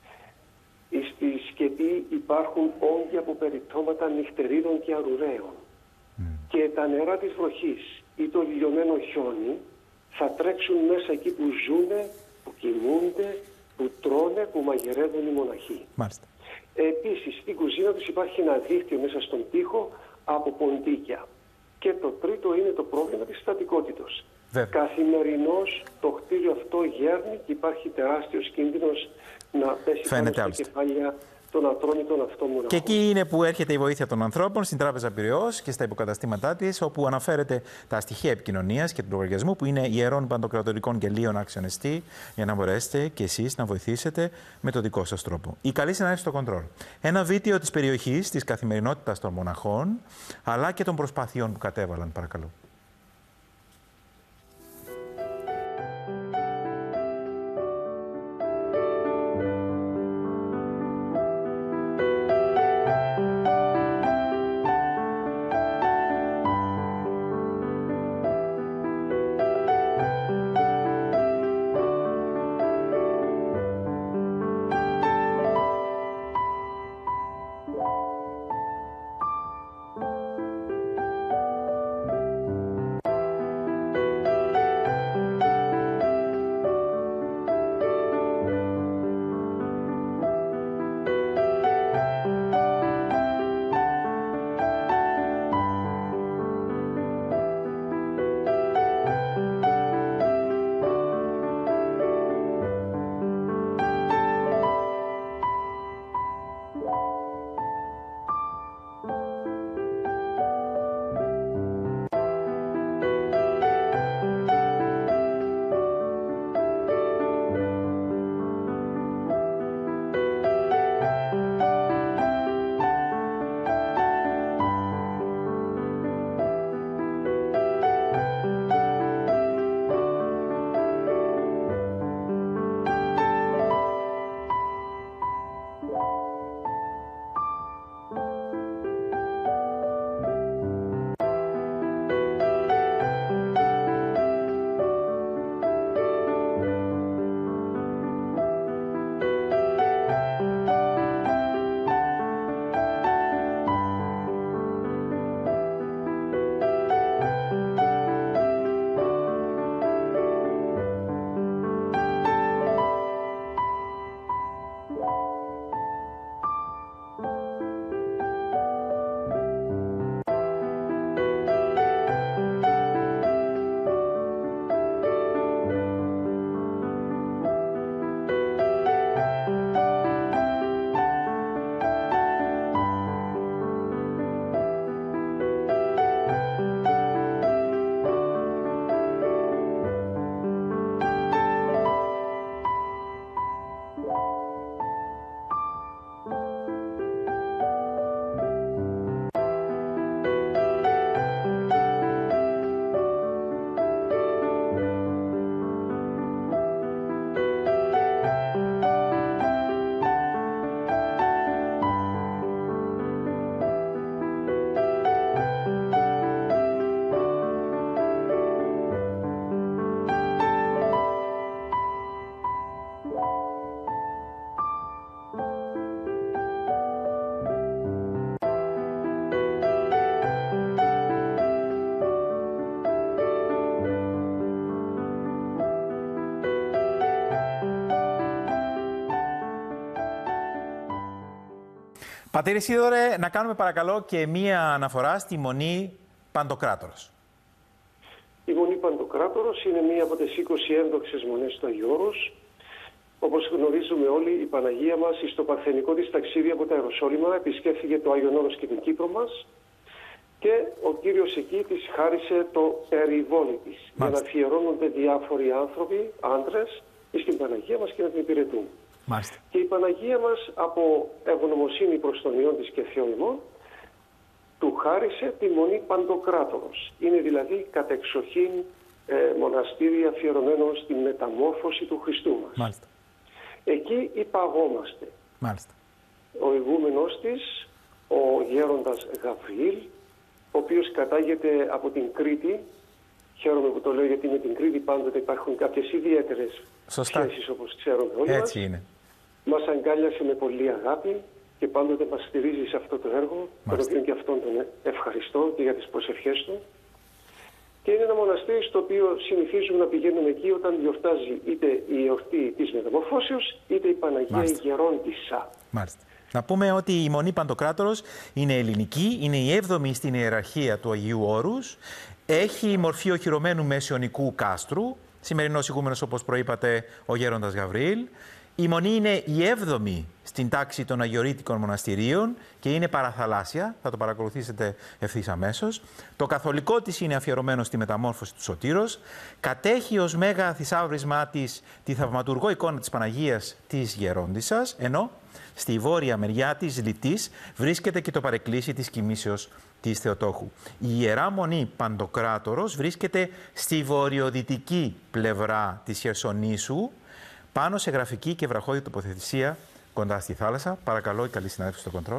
Στη σκεπή υπάρχουν όγκια από περιπτώματα νυχτερίδων και αρουραίων. Mm. Και τα νερά της βροχής ή το λιωμένο χιόνι θα τρέξουν μέσα εκεί που ζουνε, που κοιμούνται, που τρώνε, που μαγειρεύουν οι μοναχοί. Μάλιστα. Επίσης, στην κουζίνα τους υπάρχει ένα δίχτυο μέσα στον τοίχο από ποντίκια. Και το τρίτο είναι το πρόβλημα της στατικότητος. Καθημερινώς το κτίριο αυτό γέρνει και υπάρχει τεράστιος κίνδυνος να πέσει πάνω στα κεφάλια των ατρόμητων αυτών μοναχών. Και εκεί είναι που έρχεται η βοήθεια των ανθρώπων, στην Τράπεζα Πειραιώς και στα υποκαταστήματά της, όπου αναφέρεται τα στοιχεία επικοινωνίας και του λογαριασμού, που είναι ιερών παντοκρατορικών κελίων Άξιον Εστί, για να μπορέσετε κι εσείς να βοηθήσετε με το δικό σας τρόπο. Η καλή συνάντηση στο κοντρόλ. Ένα βίντεο της περιοχής, της καθημερινότητας των μοναχών, αλλά και των προσπαθειών που κατέβαλαν, παρακαλώ. Πατήρ Ισίδωρε, να κάνουμε παρακαλώ και μία αναφορά στη Μονή Παντοκράτορος. Η Μονή Παντοκράτορος είναι μία από τις είκοσι ένδοξες μονές του Αγίου Όρους. Όπως γνωρίζουμε όλοι, η Παναγία μας στο παρθενικό της ταξίδι από τα Ιεροσόλυμα επισκέφθηκε το Άγιον Όρος και την Κύπρο μας και ο Κύριος εκεί της χάρισε το περιβόλι της για να αφιερώνονται διάφοροι άνθρωποι, άντρες, στην Παναγία μας και να την υπηρετούν. Μάλιστα. Και η Παναγία μας από ευγνωμοσύνη προς τον Υιόν της και Θεόν ημών του χάρισε τη Μονή Παντοκράτορος. Είναι δηλαδή κατεξοχήν ε, μοναστήρι αφιερωμένο στην μεταμόρφωση του Χριστού μας. Μάλιστα. Εκεί υπαγόμαστε. Μάλιστα. Ο ηγούμενος της, ο γέροντας Γαβριήλ, ο οποίος κατάγεται από την Κρήτη. Χαίρομαι που το λέω γιατί με την Κρήτη πάντοτε υπάρχουν κάποιες ιδιαίτερες σχέσεις όπως ξέρουμε όλοι μας. Έτσι είναι. Μας αγκάλιασε με πολλή αγάπη και πάντοτε μας στηρίζει σε αυτό το έργο, τον οποίο και αυτόν τον ευχαριστώ και για τις προσευχές του. Και είναι ένα μοναστήρι στο οποίο συνηθίζουμε να πηγαίνουμε εκεί όταν γιορτάζει είτε η εορτή της Μεταμορφώσεως, είτε η Παναγία η Γερόντισσα. Μάλιστα. Να πούμε ότι η Μονή Παντοκράτορος είναι ελληνική, είναι η έβδομη στην ιεραρχία του Αγίου Όρους, έχει μορφή οχυρωμένου μεσαιωνικού κάστρου, σημερινός ηγούμενος όπως προείπατε ο γέροντας Γαβριήλ. Η Μονή είναι η έβδομη στην τάξη των Αγιορείτικων μοναστηρίων και είναι παραθαλάσσια, θα το παρακολουθήσετε ευθύς αμέσως. Το καθολικό της είναι αφιερωμένο στη μεταμόρφωση του Σωτήρος. Κατέχει ως μέγα θησαύρισμά της τη θαυματουργό εικόνα της Παναγίας της Γερόντισσας, ενώ στη βόρεια μεριά της Λιτής βρίσκεται και το παρεκκλήσι της κοιμήσεως της Θεοτόκου. Η Ιερά Μονή Παντοκράτορος βρίσκεται στη βορειοδυτική πλευρά της Χερσονήσου, πάνω σε γραφική και βραχώδη τοποθεσία κοντά στη θάλασσα. Παρακαλώ, η καλή συνάδελφη στο κοντρόλ.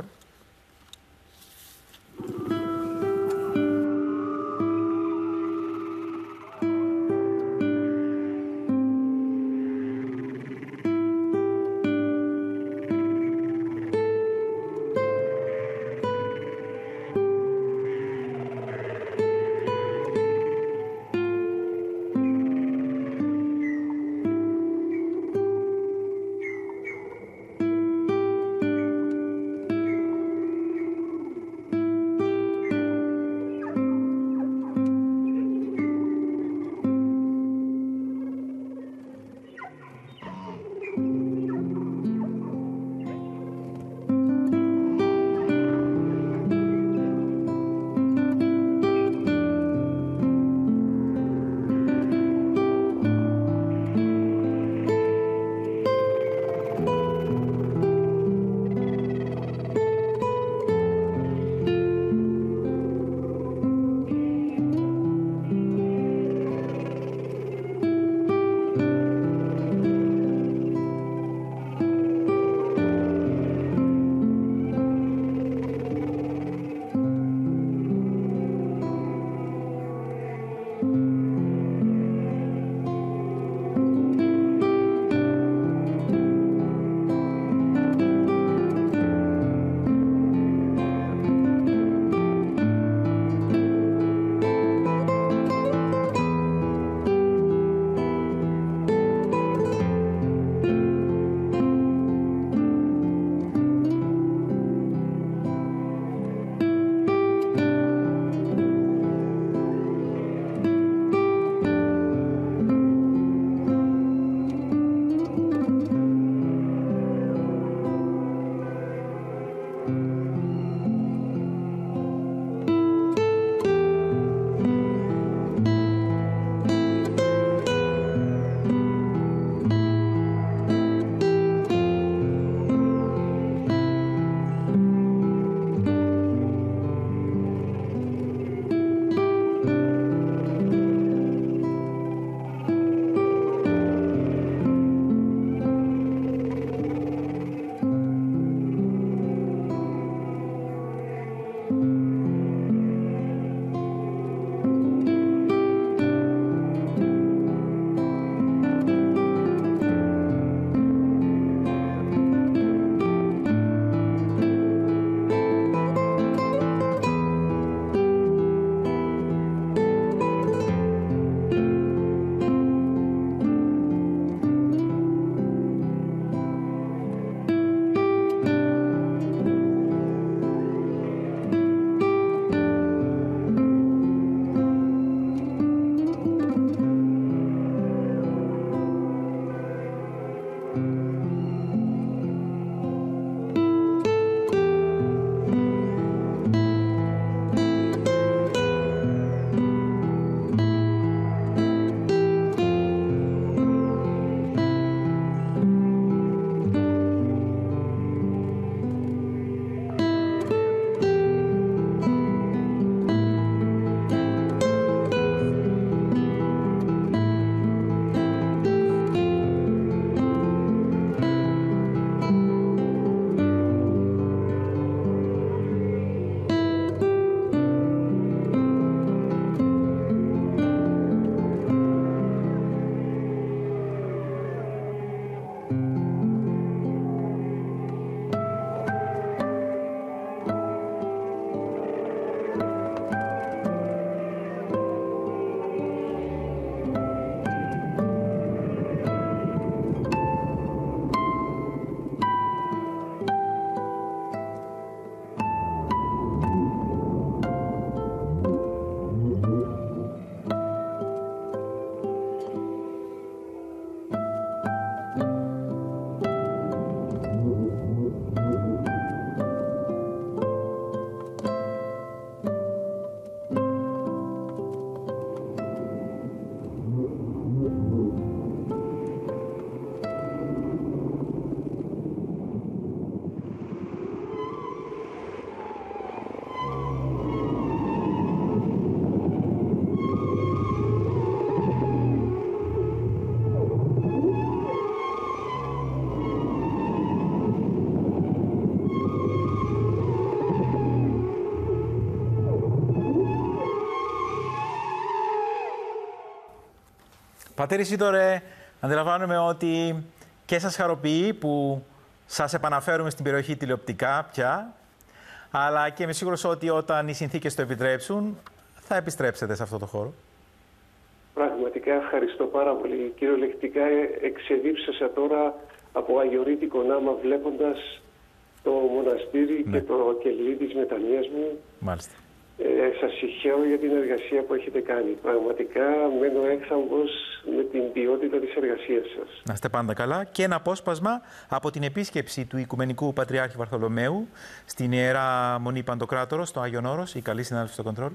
Πατήρ Ισίδωρε, αντιλαμβάνομαι ότι και σας χαροποιεί που σας επαναφέρουμε στην περιοχή τηλεοπτικά πια, αλλά και είμαι σίγουρος ότι όταν οι συνθήκες το επιτρέψουν, θα επιστρέψετε σε αυτό το χώρο. Πραγματικά ευχαριστώ πάρα πολύ. Κυριολεκτικά εξεδίψασα τώρα από αγιορείτικο νάμα βλέποντας το μοναστήρι ναι. και το κελί της μετανοίας μου. Μάλιστα. Ε, σας συγχαίρω για την εργασία που έχετε κάνει. Πραγματικά μένω έκθαμβος με την ποιότητα της εργασίας σας. Να είστε πάντα καλά. Και ένα απόσπασμα από την επίσκεψη του Οικουμενικού Πατριάρχη Βαρθολομαίου στην Ιερά Μονή Παντοκράτορο, στο Άγιον Όρος. Η καλή συνάδελφη στο κοντρόλ.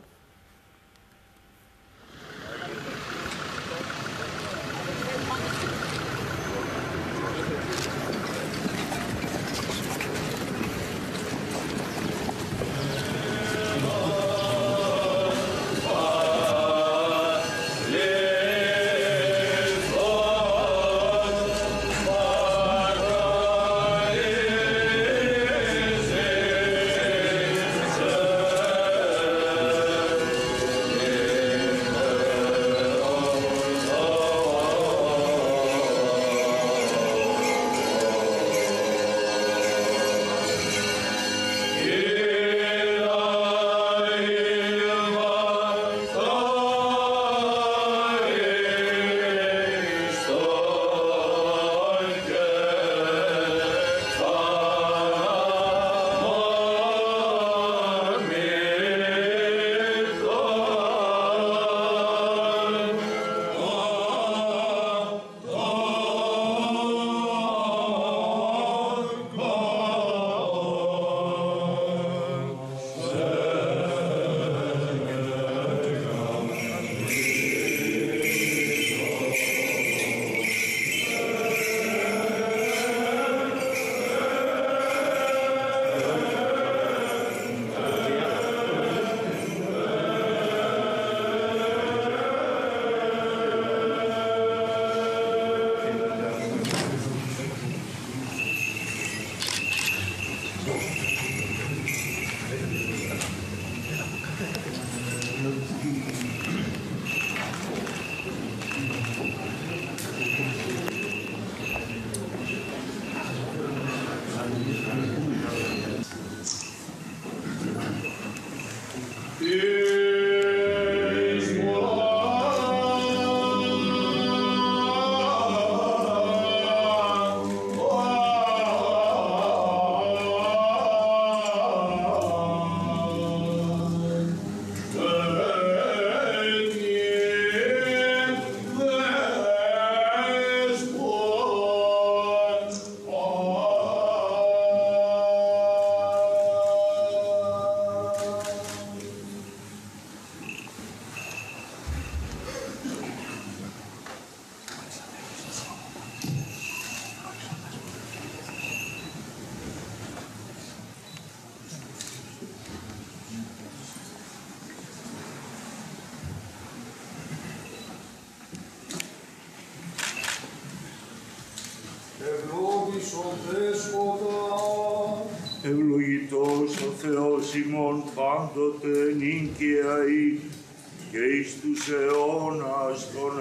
Ευλογητός ο Θεός ημών πάντοτε νίκαια ή και εις τους αιώνας των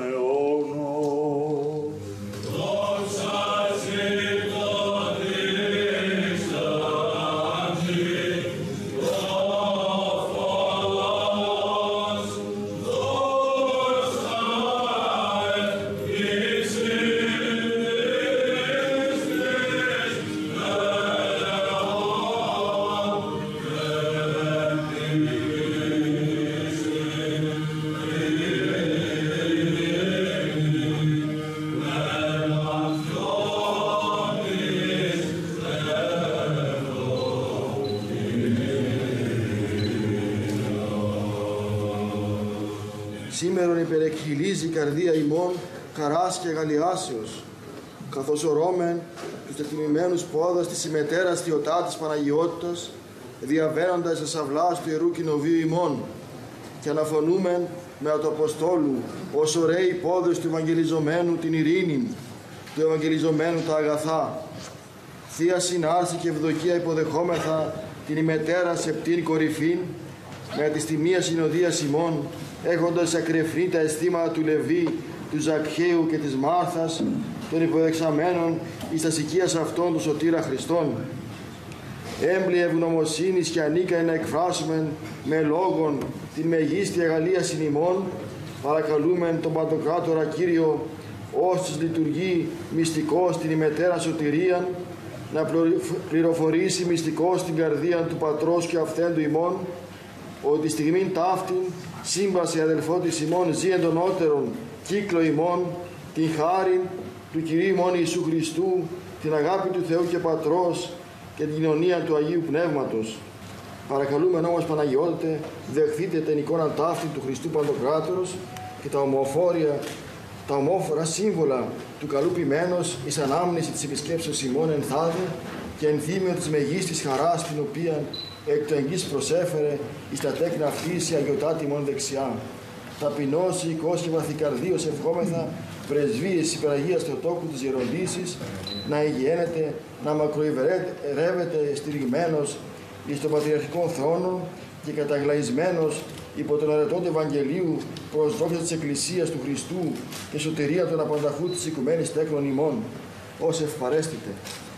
αιώνων. Σήμερον υπερεκχυλίζει η καρδία ημών χαράς και αγαλιάσεως, καθώς ορώμεν τους τεκτιμημένους πόδας της ημετέρας Θεοτάτης Παναγιότητας, διαβαίνοντας εις αυλάς του Ιερού Κοινοβίου ημών, και αναφωνούμεν με του Αποστόλου ως ωραίοι πόδες του Ευαγγελιζομένου την ειρήνη, του Ευαγγελιζομένου τα αγαθά. Θεία συνάρση και ευδοκία υποδεχόμεθα την ημετέρα σεπτήν κορυφήν, με τη τιμία συνοδεία ημών, έχοντας ακρεφνεί τα αισθήματα του Λεβί του Ζακχαίου και της Μάρθας, των υποδεξαμένων εις τας οικίας αυτών του Σωτήρα Χριστόν. Έμπλη ευγνωμοσύνης και ανίκαη να εκφράσουμε με λόγων την μεγίστη αγαλίαση ημών, παρακαλούμεν τον Παντοκράτορα Κύριο, ως της λειτουργεί μυστικός την ημετέρα σωτηρίαν, να πληροφορήσει μυστικός την καρδία του Πατρός και αυθέντου ημών, ότι στιγμήν ταύτην σύμπαση αδελφό της ημών ζει εν των ότερων κύκλο ημών, την χάριν του Κυρίου ημών Ιησού Χριστού, την αγάπη του Θεού και Πατρός και την κοινωνία του Αγίου Πνεύματος. Παρακαλούμεν όμως Παναγιώτε, δεχθείτε την εικόνα ταύτη του Χριστού Παντοκράτορος και τα ομοφόρια, τα ομόφορα σύμβολα του καλού ποιμένος εις ανάμνηση της επισκέψεως ημών ενθάδε και ενθύμιο της μεγίστης χαράς την οποία εκ του εγγύς προσέφερε εις τα τέκνα αυτής η αγιωτάτη ημών δεξιά. Ταπεινός, οικός και βαθικαρδίος ευχόμεθα πρεσβείες υπεραγίας Θεοτόκου της Γεροντήσης να υγιένεται, να μακροϊβερεύεται στηριγμένος εις τον Πατριαρχικό θρόνο και καταγλαϊσμένος υπό τον αρετό του Ευαγγελίου προς δόξα της Εκκλησίας του Χριστού και σωτηρία των απανταχού της οικουμένης τέκνων ημών, ως ευπαρέστητε.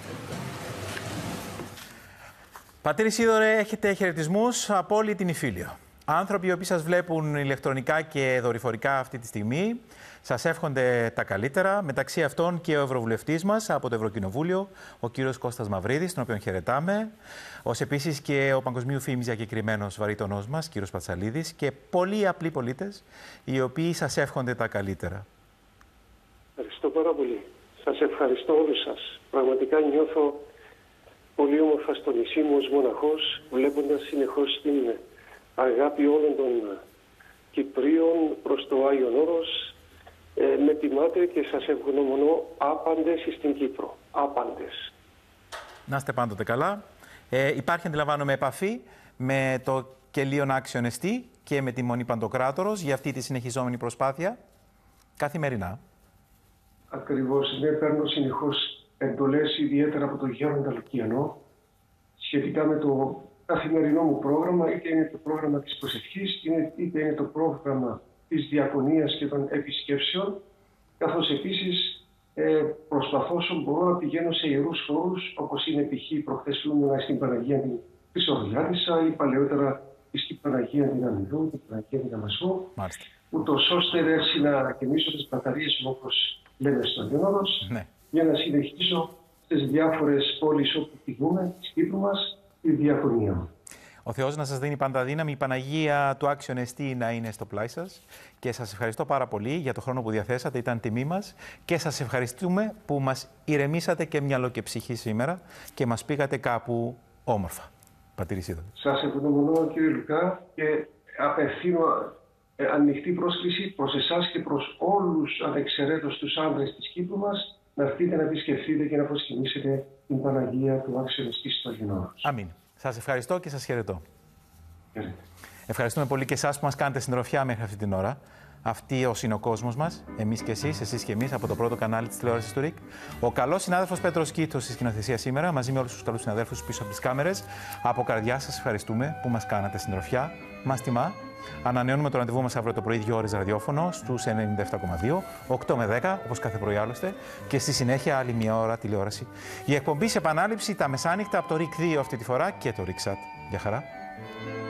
Πατήρ Σίδωρε, έχετε χαιρετισμούς από όλη την Ιφίλιο. Άνθρωποι οι οποίοι σας βλέπουν ηλεκτρονικά και δορυφορικά αυτή τη στιγμή, σας εύχονται τα καλύτερα. Μεταξύ αυτών και ο Ευρωβουλευτής μας από το Ευρωκοινοβούλιο, ο κύριος Κώστας Μαυρίδης, τον οποίον χαιρετάμε. Ως επίσης και ο παγκοσμίου φήμης διακεκριμένος βαρύτονός μας, κύριος Πατσαλίδης, και πολλοί απλοί πολίτες, οι οποίοι σας εύχονται τα καλύτερα. Ευχαριστώ πάρα πολύ. Σας ευχαριστώ όλους σας. Πραγματικά νιώθω πολύ όμορφα στο νησί μου ως μοναχός, βλέποντας συνεχώς την αγάπη όλων των Κυπρίων προς το Άγιον Όρος. Ε, με τιμάτε και σας ευγνωμονώ άπαντες στην Κύπρο. Άπαντες. Να είστε πάντοτε καλά. Ε, υπάρχει, αντιλαμβάνομαι, επαφή με το Κελίον Action ες τι και με τη Μονή Παντοκράτορος για αυτή τη συνεχιζόμενη προσπάθεια καθημερινά. Ακριβώς. Ναι, παίρνω συνεχώς εντολές, ιδιαίτερα από τον Γέροντα Λουκιανό, σχετικά με το καθημερινό μου πρόγραμμα, είτε είναι το πρόγραμμα της προσευχής, είτε είναι το πρόγραμμα της διακονίας και των επισκέψεων, καθώς επίσης ε, προσπαθώ όσο μπορώ να πηγαίνω σε ιερούς χώρους, όπως είναι π.χ. προχθές ήμουνα στην Παναγία της Ορλιάδισσα ή παλαιότερα στην Παναγία την Αμυδού, την Παναγία την Δαμασκό, ούτως ώστε έτσι να γεμίσω τις μπαταρίες μου, όπως λέμε στο Άγιον Όρος, ναι, για να συνεχίσω στις διάφορες πόλεις όπου πηγούμε, της Κύπρου μας, τη διακονία μου. Ο Θεός να σας δίνει πάντα δύναμη, η Παναγία του Action ες τι να είναι στο πλάι σας. Και σας ευχαριστώ πάρα πολύ για το χρόνο που διαθέσατε, ήταν τιμή μας. Και σας ευχαριστούμε που μας ηρεμήσατε και μυαλό και ψυχή σήμερα και μας πήγατε κάπου όμορφα. Πατήρ Σίδωρε. Σας ευγνωμονώ, κύριε Λουκά, και απευθύνω ε, ανοιχτή πρόσκληση προς εσάς και προς όλους ανεξαιρέτως τους άνδρες της Κύπρου μας να έρθετε να επισκεφτείτε και να προσκυνήσετε την Παναγία του Action ες τι στο Άγιον Όρος. Αμήν. Σας ευχαριστώ και σας χαιρετώ. Yeah. Ευχαριστούμε πολύ και εσάς που μας κάνετε συντροφιά μέχρι αυτή την ώρα. Αυτή είναι ο κόσμος μας, εμείς και εσείς, εσείς και εμείς, από το πρώτο κανάλι της τηλεόρασης του ΡΙΚ. Ο καλός συνάδελφος Πέτρος Κίτος στη σκηνοθεσία σήμερα, μαζί με όλους τους καλούς συναδέλφους πίσω από τις κάμερες. Από καρδιά σας ευχαριστούμε που μας κάνατε συντροφιά. Μας τιμά. Ανανεώνουμε το ραντεβού μας αύριο το πρωί, δύο ώρες ραδιόφωνο στους ενενήντα επτά κόμμα δύο, οκτώ με δέκα, όπως κάθε πρωί άλλωστε, και στη συνέχεια άλλη μία ώρα τηλεόραση. Η εκπομπή σε επανάληψη τα μεσάνυχτα από το ΡΙΚ δύο αυτή τη φορά και το ΡΙΚΣΑΤ. Γεια χαρά.